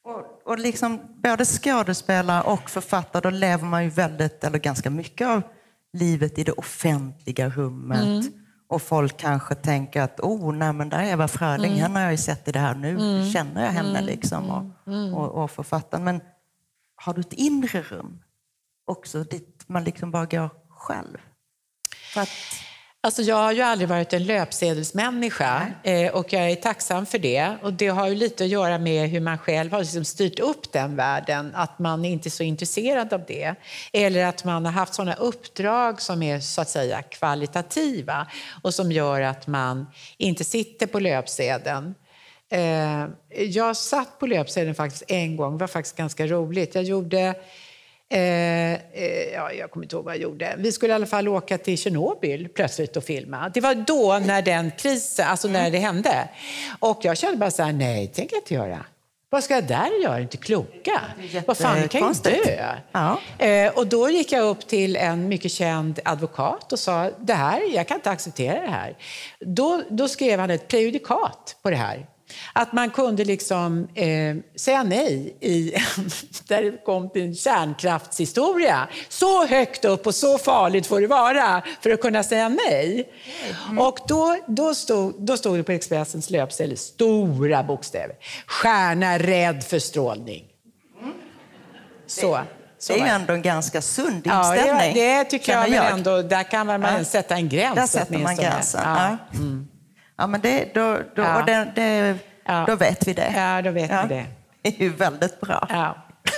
Och, och liksom både skådespelare och författare, då lever man ju väldigt, eller ganska mycket av livet i det offentliga rummet. Mm. Och folk kanske tänker att, oh, nej men där är Eva Fröling, mm. henne har jag ju sett i det här, nu mm. känner jag henne liksom. Och, mm. och, och författaren. Men har du ett inre rum också, dit man liksom bara går själv? För att... Alltså jag har ju aldrig varit en löpsedelsmänniska eh, och jag är tacksam för det. Och det har ju lite att göra med hur man själv har liksom styrt upp den världen. Att man inte är så intresserad av det. Eller att man har haft sådana uppdrag som är så att säga kvalitativa. Och som gör att man inte sitter på löpsedeln. Eh, jag satt på löpsedeln faktiskt en gång. Det var faktiskt ganska roligt. Jag gjorde... Eh, eh, ja, jag kommer inte ihåg vad jag gjorde. Vi skulle i alla fall åka till Tjernobyl plötsligt och filma. Det var då när den krisen, alltså när det hände. Och jag kände bara så här, nej, det tänker jag inte göra. Vad ska jag där göra? Inte kloka. Vad fan, jag kan ju dö. Ja. Eh, och då gick jag upp till en mycket känd advokat och sa, det här, jag kan inte acceptera det här. Då, då skrev han ett prejudikat på det här. Att man kunde liksom eh, säga nej i där det kom till en kärnkraftshistoria. Så högt upp och så farligt får det vara för att kunna säga nej. Mm. Och då, då, stod, då stod det på Expressens löpsedel stora bokstäver. Stjärna rädd för strålning. Mm. Så. Så det är ju ändå en ganska sund inställning. Ja, det, det tycker jag, jag. Men ändå, där kan man ja. sätta en gräns. Där sätter man gränsen. Ja. Ja. Mm. Ja, men det, då, då, ja. och det, det, ja. då vet vi det. Ja, då vet ja. vi det. Det är ju väldigt bra. Ja.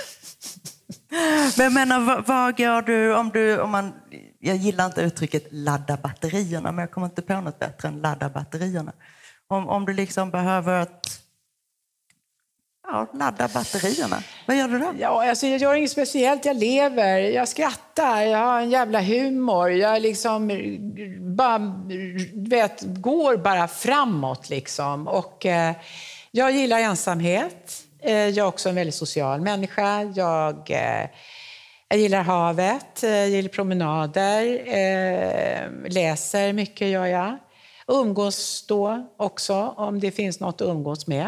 Men jag menar, vad, vad gör du om du... Om man, jag gillar inte uttrycket ladda batterierna, men jag kommer inte på något bättre än ladda batterierna. Om, om du liksom behöver ett, ja, ladda batterierna, vad gör du då? Ja, alltså jag gör inget speciellt. Jag lever, jag skrattar, jag har en jävla humor. Jag liksom bara, vet, går bara framåt liksom. Och eh, jag gillar ensamhet. Eh, jag är också en väldigt social människa. Jag, eh, jag gillar havet, jag gillar promenader. Eh, läser mycket gör jag. Umgås då också om det finns något att umgås med.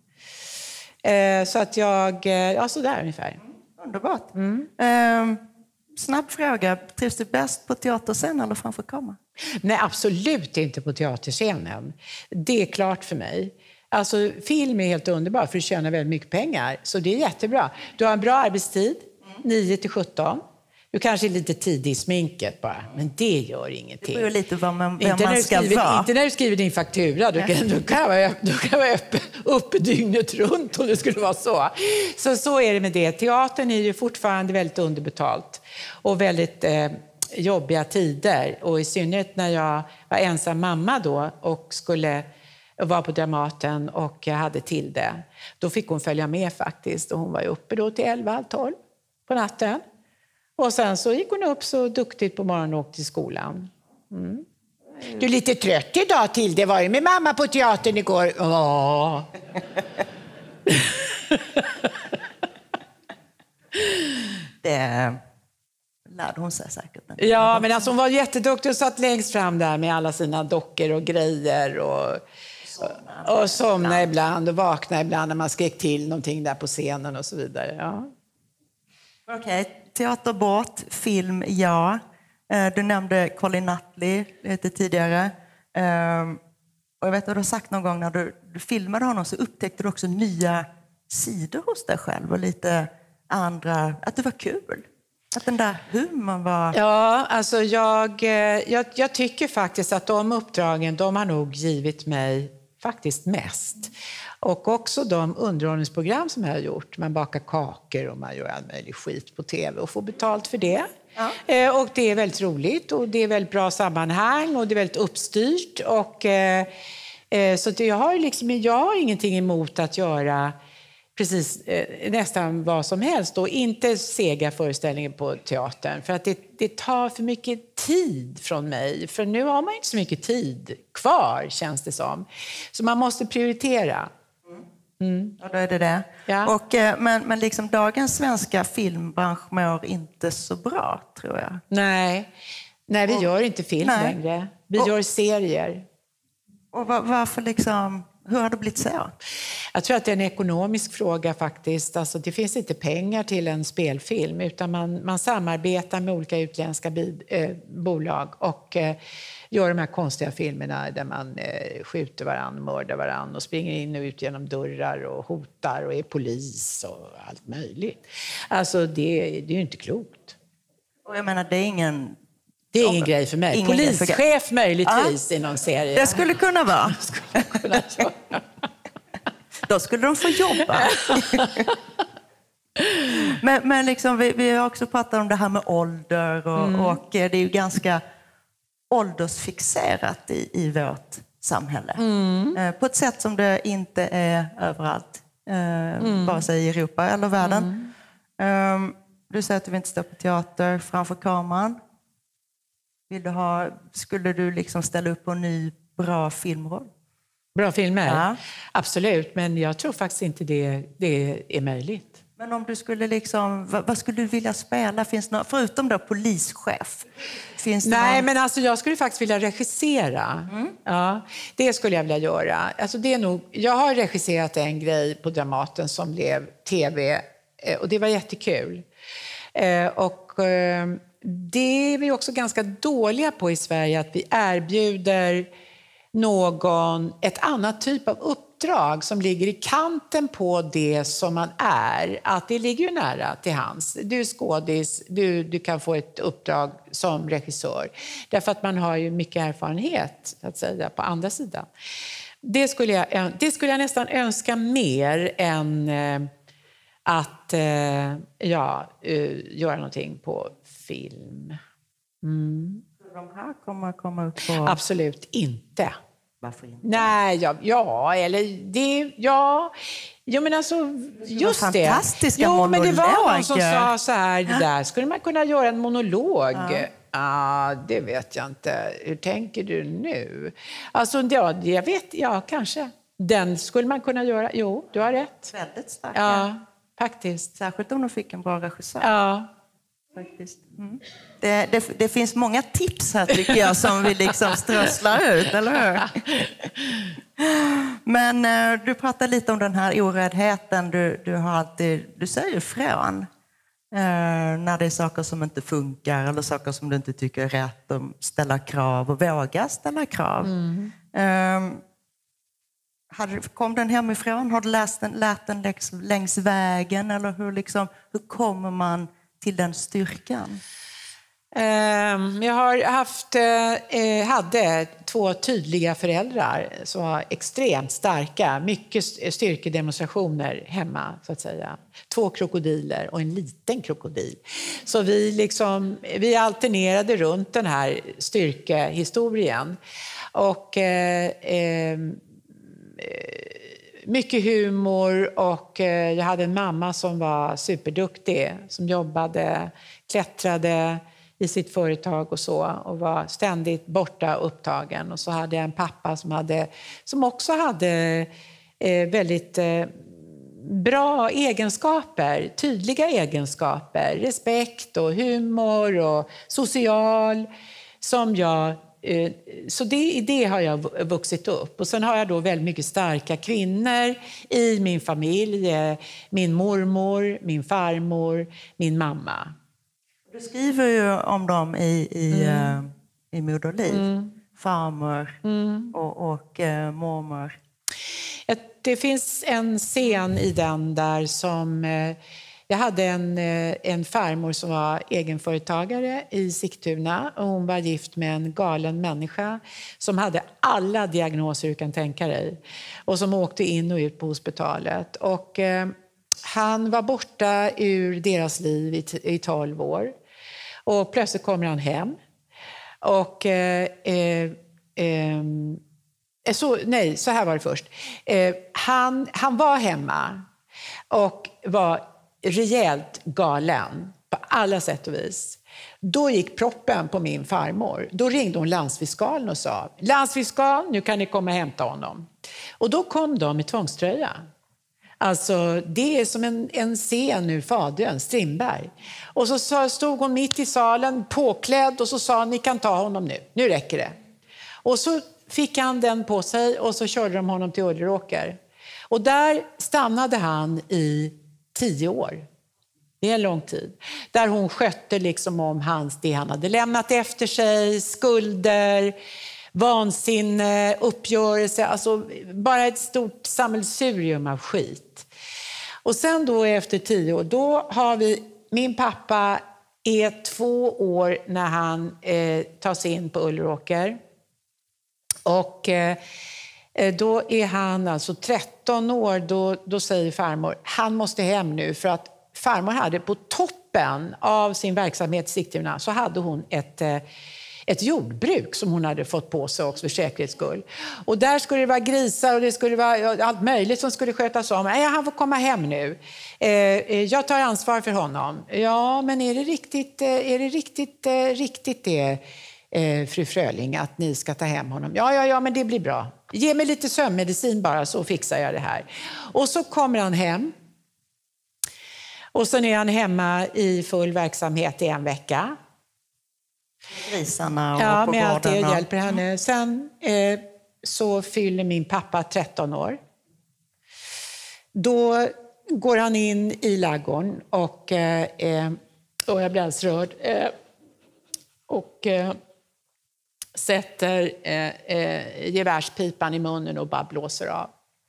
Eh, så att jag, ja så där ungefär. Underbart. Mm. Eh, snabb fråga, trivs du bäst på teaterscenen eller framför kamera? Nej, absolut inte på teaterscenen. Det är klart för mig. Alltså film är helt underbart för du tjänar väldigt mycket pengar. Så det är jättebra. Du har en bra arbetstid, mm. nio till sjutton. Du kanske är lite tidig i sminket bara, men det gör ingenting. Det beror lite vad man, vem inte man när ska skriver, vara. Inte när du skriver din faktura, du kan, du kan vara, du kan vara uppe, uppe dygnet runt om det skulle vara så. Så så är det med det. Teatern är ju fortfarande väldigt underbetalt och väldigt eh, jobbiga tider. Och i synnerhet när jag var ensam mamma då och skulle vara på Dramaten och jag hade till det. Då fick hon följa med faktiskt och hon var uppe då till elva, tolv på natten. Och sen så gick hon upp så duktigt på morgonen och åkte till skolan. Mm. Du är lite trött idag till det. Var ju med mamma på teatern igår. Åh. Det lärde hon sig säkert. Ja, men alltså hon var jätteduktig och satt längst fram där med alla sina dockor och grejer. Och, och, och somna ibland och vakna ibland när man skrek till någonting där på scenen och så vidare. Ja. Okej, okay. Teater bort, film ja. Du nämnde Colin Nutley lite tidigare. Och jag vet att du har sagt någon gång när du, du filmade honom så upptäckte du också nya sidor hos dig själv och lite andra, att det var kul. Att den där humorn var... Ja, alltså jag, jag, jag tycker faktiskt att de uppdragen, de har nog givit mig faktiskt mest. Och också de underhållningsprogram som jag har gjort. Man bakar kakor och man gör all möjlig skit på tv och får betalt för det. Ja. Eh, och det är väldigt roligt och det är väldigt bra sammanhang och det är väldigt uppstyrt. Och, eh, eh, så det, jag, har liksom, jag har ingenting emot att göra precis eh, nästan vad som helst. Och inte sega föreställningar på teatern. För att det, det tar för mycket tid från mig. För nu har man inte så mycket tid kvar, känns det som. Så man måste prioritera. Mm. Och då är det det. Ja. Och, men, men liksom dagens svenska filmbransch mår inte så bra, tror jag. Nej, nej vi och, gör inte film nej. längre. Vi och, gör serier. Och var, varför liksom... hur har det blivit så? Jag tror att det är en ekonomisk fråga faktiskt. Alltså, det finns inte pengar till en spelfilm utan man, man samarbetar med olika utländska bid, eh, bolag och eh, gör de här konstiga filmerna där man eh, skjuter varann, mördar varann och springer in och ut genom dörrar och hotar och är polis och allt möjligt. Alltså det, det är ju inte klokt. Och jag menar, det är ingen... Det är ingen grej för mig. Ingen Polischef för... möjligtvis ja. i någon serie. Det skulle kunna vara. skulle kunna Då skulle de få jobba. men men liksom, vi, vi har också pratat om det här med ålder och, mm. och det är ju ganska åldersfixerat i, i vårt samhälle. Mm. Eh, på ett sätt som det inte är överallt. Eh, mm. Vare sig i Europa eller världen. Mm. Eh, du säger att du vill inte stå på teater framför kameran. Vill du ha, skulle du liksom ställa upp på en ny bra filmroll? Bra filmer? Ja. Absolut, men jag tror faktiskt inte det, det är möjligt. Men om du skulle liksom, vad, vad skulle du vilja spela? Finns det något, förutom då polischef? Finns det Nej, någon... men alltså jag skulle faktiskt vilja regissera. Mm. Ja, det skulle jag vilja göra. Alltså det är nog, jag har regisserat en grej på Dramaten som blev tv och det var jättekul. Och det är vi också ganska dåliga på i Sverige, att vi erbjuder någon ett annat typ av uppdrag som ligger i kanten på det som man är. Att det ligger ju nära till hands. Du är skådis, du, du kan få ett uppdrag som regissör. Därför att man har ju mycket erfarenhet att säga, på andra sidan. Det skulle jag, det skulle jag nästan önska mer än eh, att eh, ja, uh, göra någonting på film. Mm. De här kommer komma upp på... Absolut inte. Varför inte? Nej, ja, ja eller det, ja. Jo, men alltså, just det. Fantastiska jo, monologer. Men det var någon som sa så här, det där skulle man kunna göra en monolog. Ja, ah, det vet jag inte. Hur tänker du nu? Alltså, ja, jag vet, ja, kanske. Den skulle man kunna göra. Jo, du har rätt. Väldigt stark. Ja, faktiskt. Särskilt om de fick en bra regissör. Ja. Faktiskt. Mm. Det, det, det finns många tips här tycker jag som vi liksom strösslar ut, eller hur? Men uh, du pratar lite om den här oräddheten. Du, du, har alltid, du säger ifrån uh, när det är saker som inte funkar eller saker som du inte tycker är rätt, och ställa krav och våga ställa krav. Mm. Uh, hade, kom den hemifrån? Har du läst den, lärt den längs, längs vägen? Eller hur, liksom, hur kommer man till den styrkan? Jag har haft, hade två tydliga föräldrar som var extremt starka. Mycket styrkedemonstrationer hemma, så att säga. Två krokodiler och en liten krokodil. Så vi, liksom, vi alternerade runt den här styrkehistorien. Och... Eh, mycket humor, och jag hade en mamma som var superduktig, som jobbade, klättrade i sitt företag och så, och var ständigt borta upptagen. Och så hade jag en pappa som, hade, som också hade eh, väldigt eh, bra egenskaper, tydliga egenskaper, respekt och humor och social, som jag... Så det, i det har jag vuxit upp. Och sen har jag då väldigt mycket starka kvinnor i min familj. Min mormor, min farmor, min mamma. Du skriver ju om dem i, i, mm. uh, i Moderliv. Mm. Farmor mm. och, och uh, mormor. Det finns en scen i den där som... Uh, Jag hade en, en farmor som var egenföretagare i Sigtuna, och hon var gift med en galen människa som hade alla diagnoser du kan tänka dig, och som åkte in och ut på hospitalet. Och, eh, han var borta ur deras liv i, i tolv år, och plötsligt kommer han hem. Och eh, eh, eh, så, nej, så här var det först. Eh, han, han var hemma och var rejält galen på alla sätt och vis. Då gick proppen på min farmor. Då ringde hon landsfiskalen och sa: landsfiskal, nu kan ni komma och hämta honom. Och då kom de i tvångströja. Alltså, det är som en, en scen ur Fadern, Strindberg. Och så stod hon mitt i salen, påklädd, och så sa: ni kan ta honom nu, nu räcker det. Och så fick han den på sig och så körde de honom till Ulleråker. Och där stannade han i tio år. Det är en lång tid. Där hon skötte liksom om hans, det han hade lämnat efter sig, skulder, vansinne, uppgörelse. Alltså bara ett stort sammelsurium av skit. Och sen då efter tio år, då har vi, min pappa är två år när han eh, tas in på Ulleråker. Och eh, då är han alltså tretton år, då, då säger farmor, han måste hem nu för att farmor hade på toppen av sin verksamhet i Sigtuna så hade hon ett, ett jordbruk som hon hade fått på sig också för säkerhets skull. Och där skulle det vara grisar och det skulle vara allt möjligt som skulle skötas om. Nej, han får komma hem nu. Jag tar ansvar för honom. Ja, men är det riktigt, är det riktigt, riktigt det, fru Fröling, att ni ska ta hem honom? Ja, ja, ja, men det blir bra. Ge mig lite sömnmedicin bara så fixar jag det här. Och så kommer han hem. Och så är han hemma i full verksamhet i en vecka. Grisarna och ja, på med allt det gården och... hjälper henne. Sen eh, så fyller min pappa tretton år. Då går han in i ladugården och, eh, och jag blir alldeles rörd. Eh, och eh, sätter eh, eh, gevärspipan i munnen och bara blåser av.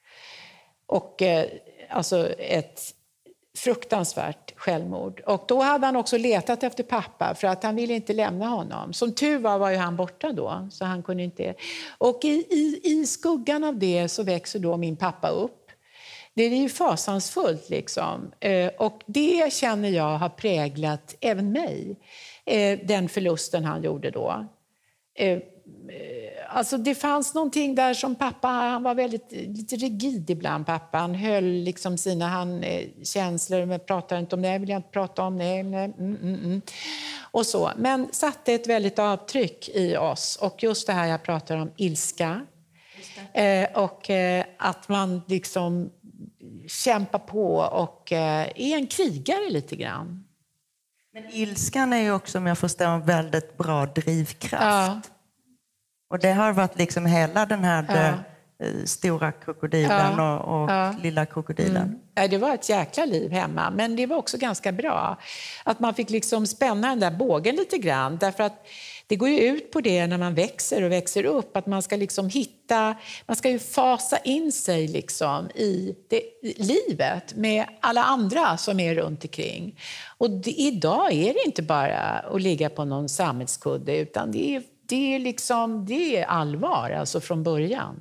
Och eh, alltså ett fruktansvärt självmord. Och då hade han också letat efter pappa för att han ville inte lämna honom. Som tur var var ju han borta då, så han kunde inte. Och i, i, i skuggan av det så växer då min pappa upp. Det är ju fasansfullt liksom. Eh, och det känner jag har präglat även mig. Eh, den förlusten han gjorde då. Eh, Alltså det fanns någonting där som pappa, han var väldigt lite rigid ibland, pappa. Han höll liksom sina han, eh, känslor, men pratade inte om det, vill jag inte prata om det. Nej, mm, mm, mm. Och så. Men satte ett väldigt avtryck i oss. Och just det här jag pratar om, ilska. Eh, och eh, att man liksom kämpar på och eh, är en krigare lite grann. Men ilskan är ju också, om jag förstår, en väldigt bra drivkraft. Ja. Och det har varit liksom hela den här ja. stora krokodilen ja. och, och ja. lilla krokodilen. Mm. Det var ett jäkla liv hemma, men det var också ganska bra. Att man fick liksom spänna den där bågen lite grann. Därför att det går ju ut på det när man växer och växer upp. Att man ska liksom hitta, man ska ju fasa in sig liksom i det, livet med alla andra som är runt omkring. Och det, idag är det inte bara att ligga på någon sammetskudde, utan det är Det är, liksom, det är allvar, alltså från början.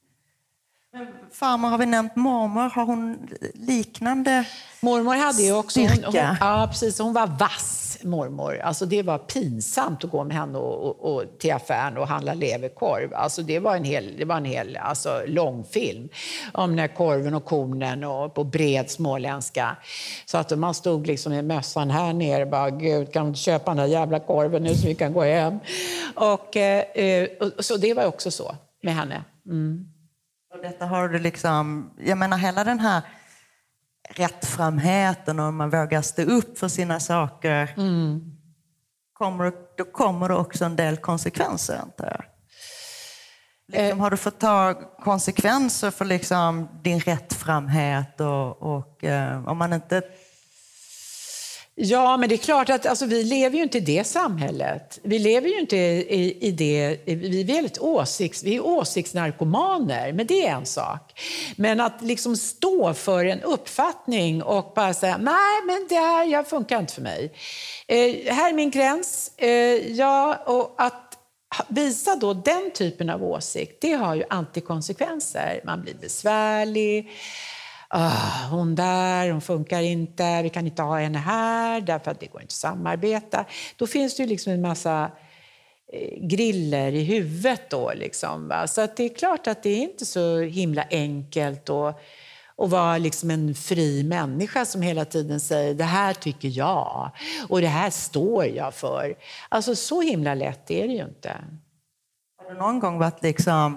Men farmor, har vi nämnt mormor? Har hon liknande Mormor hade ju också... styrka? Hon, hon, ja, precis. Hon var vass, mormor. Alltså det var pinsamt att gå med henne och, och, och till affären och handla leverkorv. Alltså det var en hel, det var en hel alltså, långfilm om den här korven och kornen och på bred småländska. Så att man stod liksom i mössan här nere och bara, Gud, kan du köpa den där jävla korven nu så vi kan gå hem? Och, eh, och så det var också så med henne. Mm. Och detta har du liksom, jag menar hela den här rättframheten och man vågar stå upp för sina saker. Mm. Kommer, då kommer det också en del konsekvenser, antar jag. Liksom, eh. Har du fått ta konsekvenser för liksom din rättframhet och, och eh, om man inte... Ja, men det är klart att alltså, vi lever ju inte i det samhället. Vi lever ju inte i, i det... Vi är väldigt åsikts, vi är åsiktsnarkomaner, men det är en sak. Men att liksom stå för en uppfattning och bara säga nej, men det här jag funkar inte för mig. Eh, här är min gräns. Eh, ja, och att visa då den typen av åsikt, det har ju alltid konsekvenser. Man blir besvärlig. Oh, hon där, hon funkar inte, vi kan inte ha henne här därför att det går inte att samarbeta. Då finns det ju liksom en massa eh, griller i huvudet då liksom, va? Så att det är klart att det är inte så himla enkelt att, att vara liksom en fri människa som hela tiden säger det här tycker jag och det här står jag för. Alltså så himla lätt är det ju inte. Har du någon gång varit liksom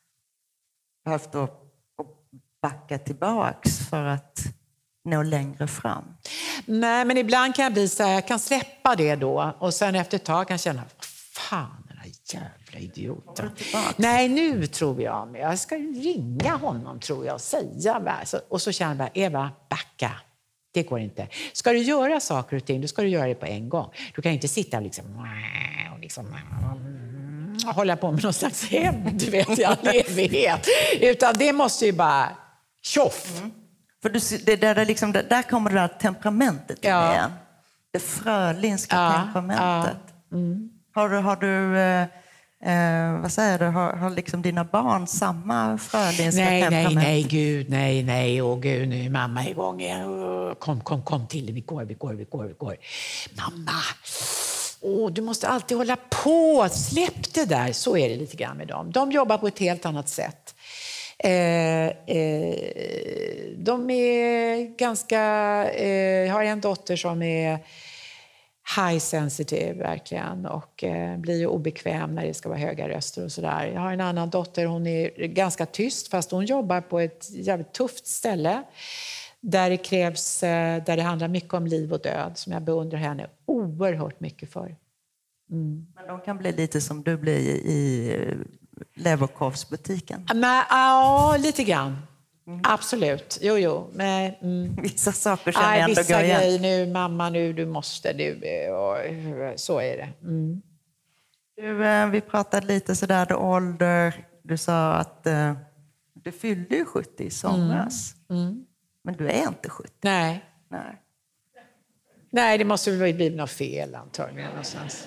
behövt att backa tillbaks för att nå längre fram? Nej, men ibland kan jag bli så här, jag kan släppa det då och sen efter ett tag kan jag känna, fan den här jävla jävla idiot. Nej, nu tror jag, men jag ska ringa honom tror jag och säga. Och så känner jag bara, Eva, backa. Det går inte. Ska du göra saker och ting, då ska du göra det på en gång. Du kan inte sitta och liksom... Och liksom hålla på med någon slags hämnd, du vet, i all evighet. Utan det måste ju bara... Tjoff! Mm. För du, det där, liksom, där kommer det där temperamentet ja. igen. Det frölinska ja. temperamentet. Ja. Mm. Har du... Har du eh, Eh, vad säger du? Har, har liksom dina barn samma frölinska nej, temperament? Nej, nej, gud, nej, nej. Åh gud, nu är mamma igång igen. Kom, kom, kom till det. Vi går, vi går, vi går, vi går. Mamma! Åh, du måste alltid hålla på. Släpp det där. Så är det lite grann med dem. De jobbar på ett helt annat sätt. Eh, eh, de är ganska... Eh, jag har en dotter som är... high sensitive verkligen och eh, blir ju obekväm när det ska vara höga röster och sådär. Jag har en annan dotter, hon är ganska tyst fast hon jobbar på ett jävligt tufft ställe där det krävs, eh, där det handlar mycket om liv och död som jag beundrar henne oerhört mycket för. Mm. Men de kan bli lite som du blir i leverkorvsbutiken. Men, ja, lite grann. Mm. Absolut, jo jo. Men, mm. Vissa saker känner jag ändå vissa går igen. grejer nu, mamma nu, du måste, du, och, så är det. Mm. Du, vi pratade lite sådär då ålder, du sa att uh, du fyllde ju sjuttio i somras. Mm. Mm. Men du är inte sjuttio. Nej. Nej. Nej, det måste väl bli något fel antagligen någonstans.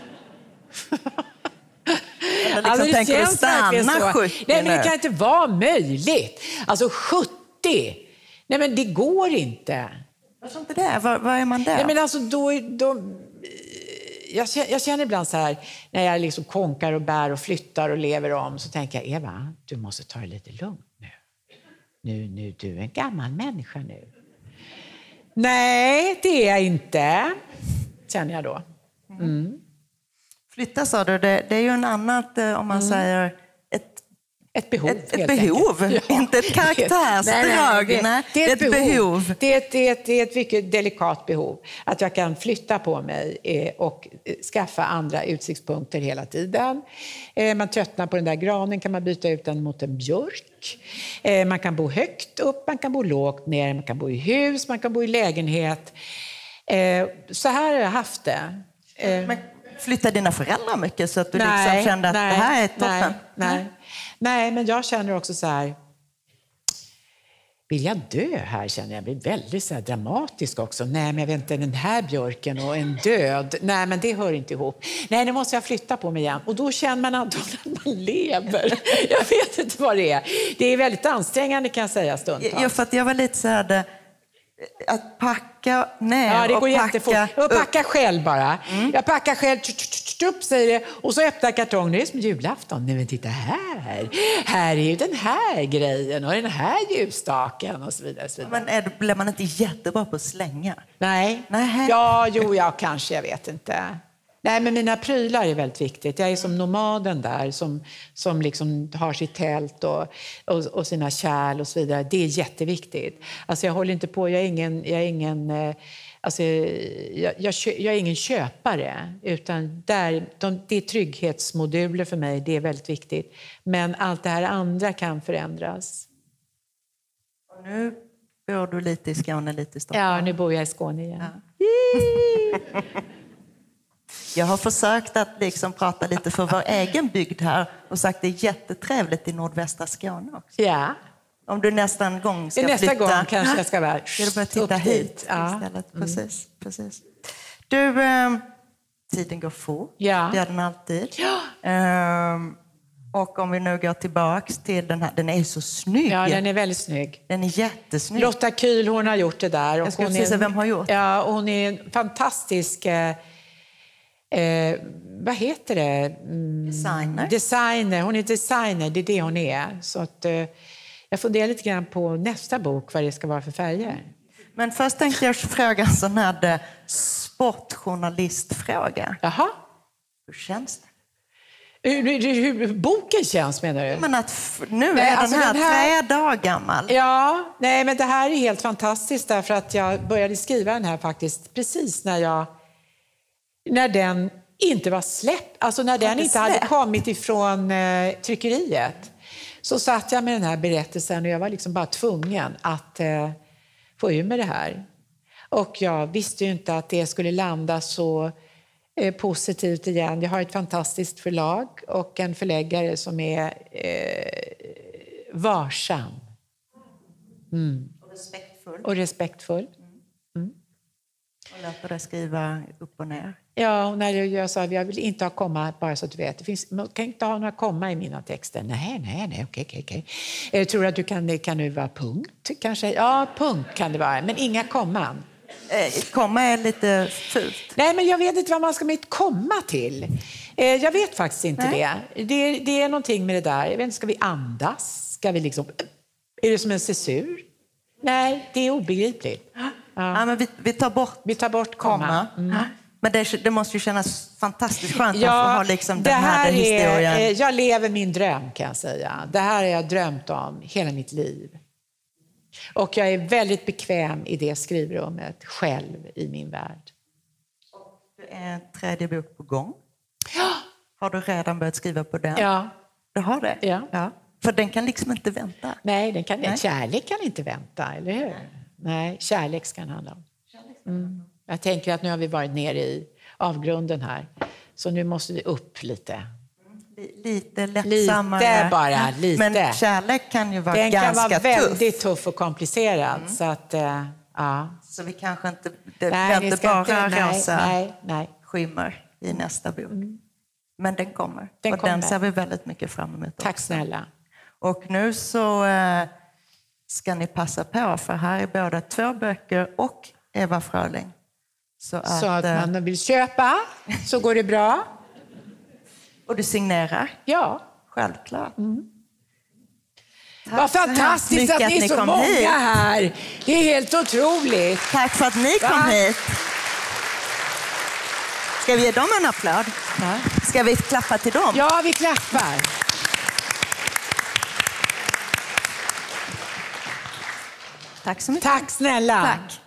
Eller liksom alltså, tänker du stanna sjuttio Nej, men det nu? kan inte vara möjligt. Alltså sjuttio. Nej, men det går inte. Varför inte det? Var, var är man där? Nej, men alltså då... då jag, känner, jag känner ibland så här, när jag liksom konkar och bär och flyttar och lever om, så tänker jag, Eva, du måste ta det lite lugnt nu. Nu, nu du är en gammal människa nu. Nej, det är jag inte. Känner jag då. Mm. Flytta sa du, det, det är ju en annat, om man mm. säger ett, ett behov. Ett, ett behov, ja. Inte ett karaktärsdrag. Det, nej, det, det är ett, ett behov. behov. Det är ett, det, är ett, det är ett mycket delikat behov. Att jag kan flytta på mig och skaffa andra utsiktspunkter hela tiden. Man tröttnar på den där granen, kan man byta ut den mot en björk. Man kan bo högt upp, man kan bo lågt ner, man kan bo i hus, man kan bo i lägenhet. Så här har jag haft det. Men flyttar dina föräldrar mycket så att du nej, liksom kände att nej, det här är toppen? Nej, nej. nej, men jag känner också så här, vill jag dö här känner jag, blir väldigt så här dramatisk också. Nej, men jag vet inte, den här björken och en död, nej men det hör inte ihop. Nej, nu måste jag flytta på mig igen. Och då känner man antagligen att man lever. Jag vet inte vad det är. Det är väldigt ansträngande kan jag säga stundtals. Ja, för att jag var lite så här, det, att packa ner ja, det går och jättefort. packa Jag packar upp. själv bara. Mm. Jag packar själv, upp säger det. Och så öppnar kartongen, det är som julafton. Nej men titta här. Här är ju den här grejen och den här ljusstaken och så vidare. Så vidare. Men är, blir man inte jättebra på att slänga? Nej. Nej. Ja, jo, ja, kanske, jag vet inte. Nej, men mina prylar är väldigt viktigt. Jag är som nomaden där som, som liksom har sitt tält och, och, och sina kärl och så vidare. Det är jätteviktigt. Alltså jag håller inte på, jag är ingen, jag är ingen, alltså jag, jag, jag är ingen köpare. Utan där, de, det är trygghetsmoduler för mig, det är väldigt viktigt. Men allt det här andra kan förändras. Och nu bor du lite i Skåne, lite i Stockholm. Ja, nu bor jag i Skåne igen. Ja. Jag har försökt att liksom prata lite för vår egen bygd här och sagt att det är jättetrevligt i nordvästra Skåne också. Ja. Om du nästan gång ska nästa flytta. Gång kanske jag ska vara ska du börja titta hit ja. istället. Precis, mm. precis. Du, eh, tiden går fort. Ja. Det gör den alltid. Ja. Eh, och om vi nu går tillbaks till den här, den är ju så snygg. Ja, den är väldigt snygg. Den är jättesnygg. Lotta Kyhl, hon har gjort det där. Jag ska se vem har gjort. Ja, hon är en fantastisk... Eh, Eh, vad heter det? Mm, designer. Designer. Hon är designer, det är det hon är. Så att, eh, jag funderar lite grann på nästa bok, vad det ska vara för färger. Men först tänkte jag fråga en sån här sportjournalistfråga. Jaha. Hur känns det? Hur, hur, hur boken känns menar du? Men att nu nej, är alltså den här, den här tre dagar gammal. Ja, nej men det här är helt fantastiskt därför att jag började skriva den här faktiskt precis när jag när den inte var släppt. Alltså när den inte hade kommit ifrån eh, tryckeriet. Så satt jag med den här berättelsen och jag var liksom bara tvungen att eh, få ur med det här. Och jag visste ju inte att det skulle landa så eh, positivt igen. Jag har ett fantastiskt förlag och en förläggare som är eh, varsam. Mm. Och respektfull. Och respektfull. Mm. Och låter det skriva upp och ner. Ja, och när jag sa att jag vill inte ha komma, bara så att du vet. Det finns, man kan inte ha några komma i mina texter. Nej, nej, nej, okej, okej, okej. Jag tror att du kan, det kan nu vara punkt, kanske. Ja, punkt kan det vara, men inga komman. Eh, komma är lite fult. Nej, men jag vet inte vad man ska med ett komma till. Eh, jag vet faktiskt inte det. det. Det är någonting med det där. Jag vet inte, ska vi andas? Ska vi liksom... Är det som en censur? Nej, det är obegripligt. Ja. Ja, men vi, vi tar bort, vi tar bort komma. Mm. Men det, det måste ju kännas fantastiskt skönt ja, att få ha liksom det den här, här historien. Är, jag lever min dröm, kan jag säga. Det här har jag drömt om hela mitt liv. Och jag är väldigt bekväm i det skrivrummet själv i min värld. Det är en tredje bok på gång. Ja. Har du redan börjat skriva på den? Ja. Du har det? Ja. Ja. För den kan liksom inte vänta. Nej, den kan, Nej. Kärlek kan inte vänta, eller hur? Nej, kärlek ska det handla om. Mm. Jag tänker att nu har vi varit nere i avgrunden här. Så nu måste vi upp lite. Lite lättsammare. Lite bara, lite. Men kärlek kan ju vara den ganska tuff. Den kan vara väldigt tuff och komplicerad. Mm. Så att, uh, ja. Så vi kanske inte... Det nej, inte bara inte, nej, rosa nej, nej. skimmer i nästa bok. Mm. Men den kommer. Den och kommer. den ser vi väldigt mycket fram emot. Tack också. snälla. Och nu så eh, ska ni passa på, för här är både två böcker och Eva Fröling. Så att, så att man vill köpa så går det bra. Och du signerar? Ja. Självklart. Mm. Vad fantastiskt att ni är så många hit. Här. Det är helt otroligt. Tack för att ni kom Va? hit. Ska vi ge dem en applåd? Ja. Ska vi klappa till dem? Ja, vi klappar. Tack så mycket. Tack snälla. Tack.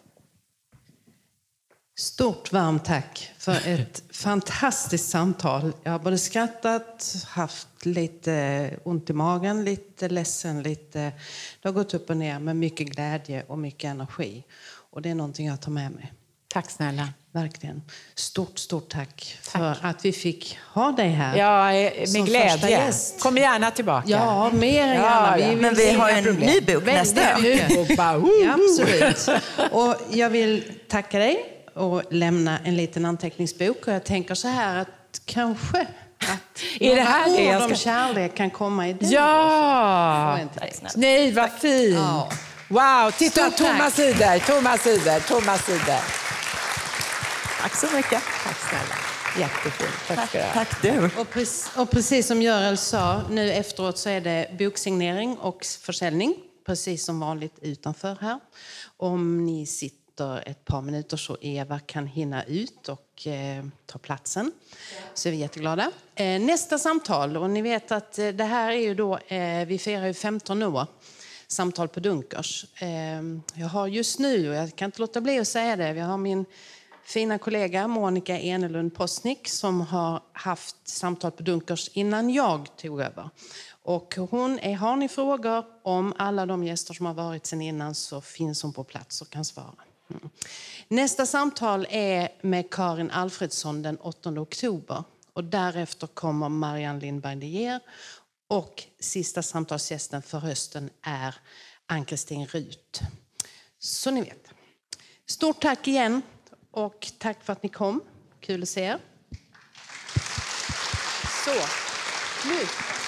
Stort varmt tack för ett fantastiskt samtal. Jag har både skrattat, haft lite ont i magen, lite ledsen, lite... Det har gått upp och ner med mycket glädje och mycket energi. Och det är någonting jag tar med mig. Tack snälla. Verkligen. Stort, stort tack, tack för att vi fick ha dig här. Ja, med glädje. Kom gärna tillbaka. Ja, mer än gärna. Ja, vi men vi har en problem. ny bok nästa år. Ja, absolut. Och jag vill tacka dig och lämna en liten anteckningsbok. Och jag tänker så här att kanske att är det här det ord om kärlek kan komma i den. Ja! Nej, vad fint. Ja. Wow, titta, Stort tomma tack. sidor, tomma sidor, tomma sidor. Tack så mycket. Tack snälla. Jättefint. Tack, tack, ska du tack du. Och precis, och precis som Görel sa, nu efteråt så är det boksignering och försäljning. Precis som vanligt utanför här. Om ni sitter ett par minuter så Eva kan hinna ut och eh, ta platsen. Så är vi jätteglada. Eh, nästa samtal, och ni vet att eh, det här är ju då, eh, vi firar ju femton år. Samtal på Dunkers. Eh, jag har just nu, och jag kan inte låta bli att säga det, vi har min fina kollega Monica Enelund Postnick som har haft samtal på Dunkers innan jag tog över. Och hon är, har ni frågor om alla de gäster som har varit sedan innan så finns hon på plats och kan svara. Mm. Nästa samtal är med Karin Alfredsson den åttonde oktober. Och därefter kommer Marianne Lindberg de Geer. Och sista samtalsgästen för hösten är Ann-Kristin Rut. Så ni vet. Stort tack igen. Och tack för att ni kom. Kul att se er. Så, nu.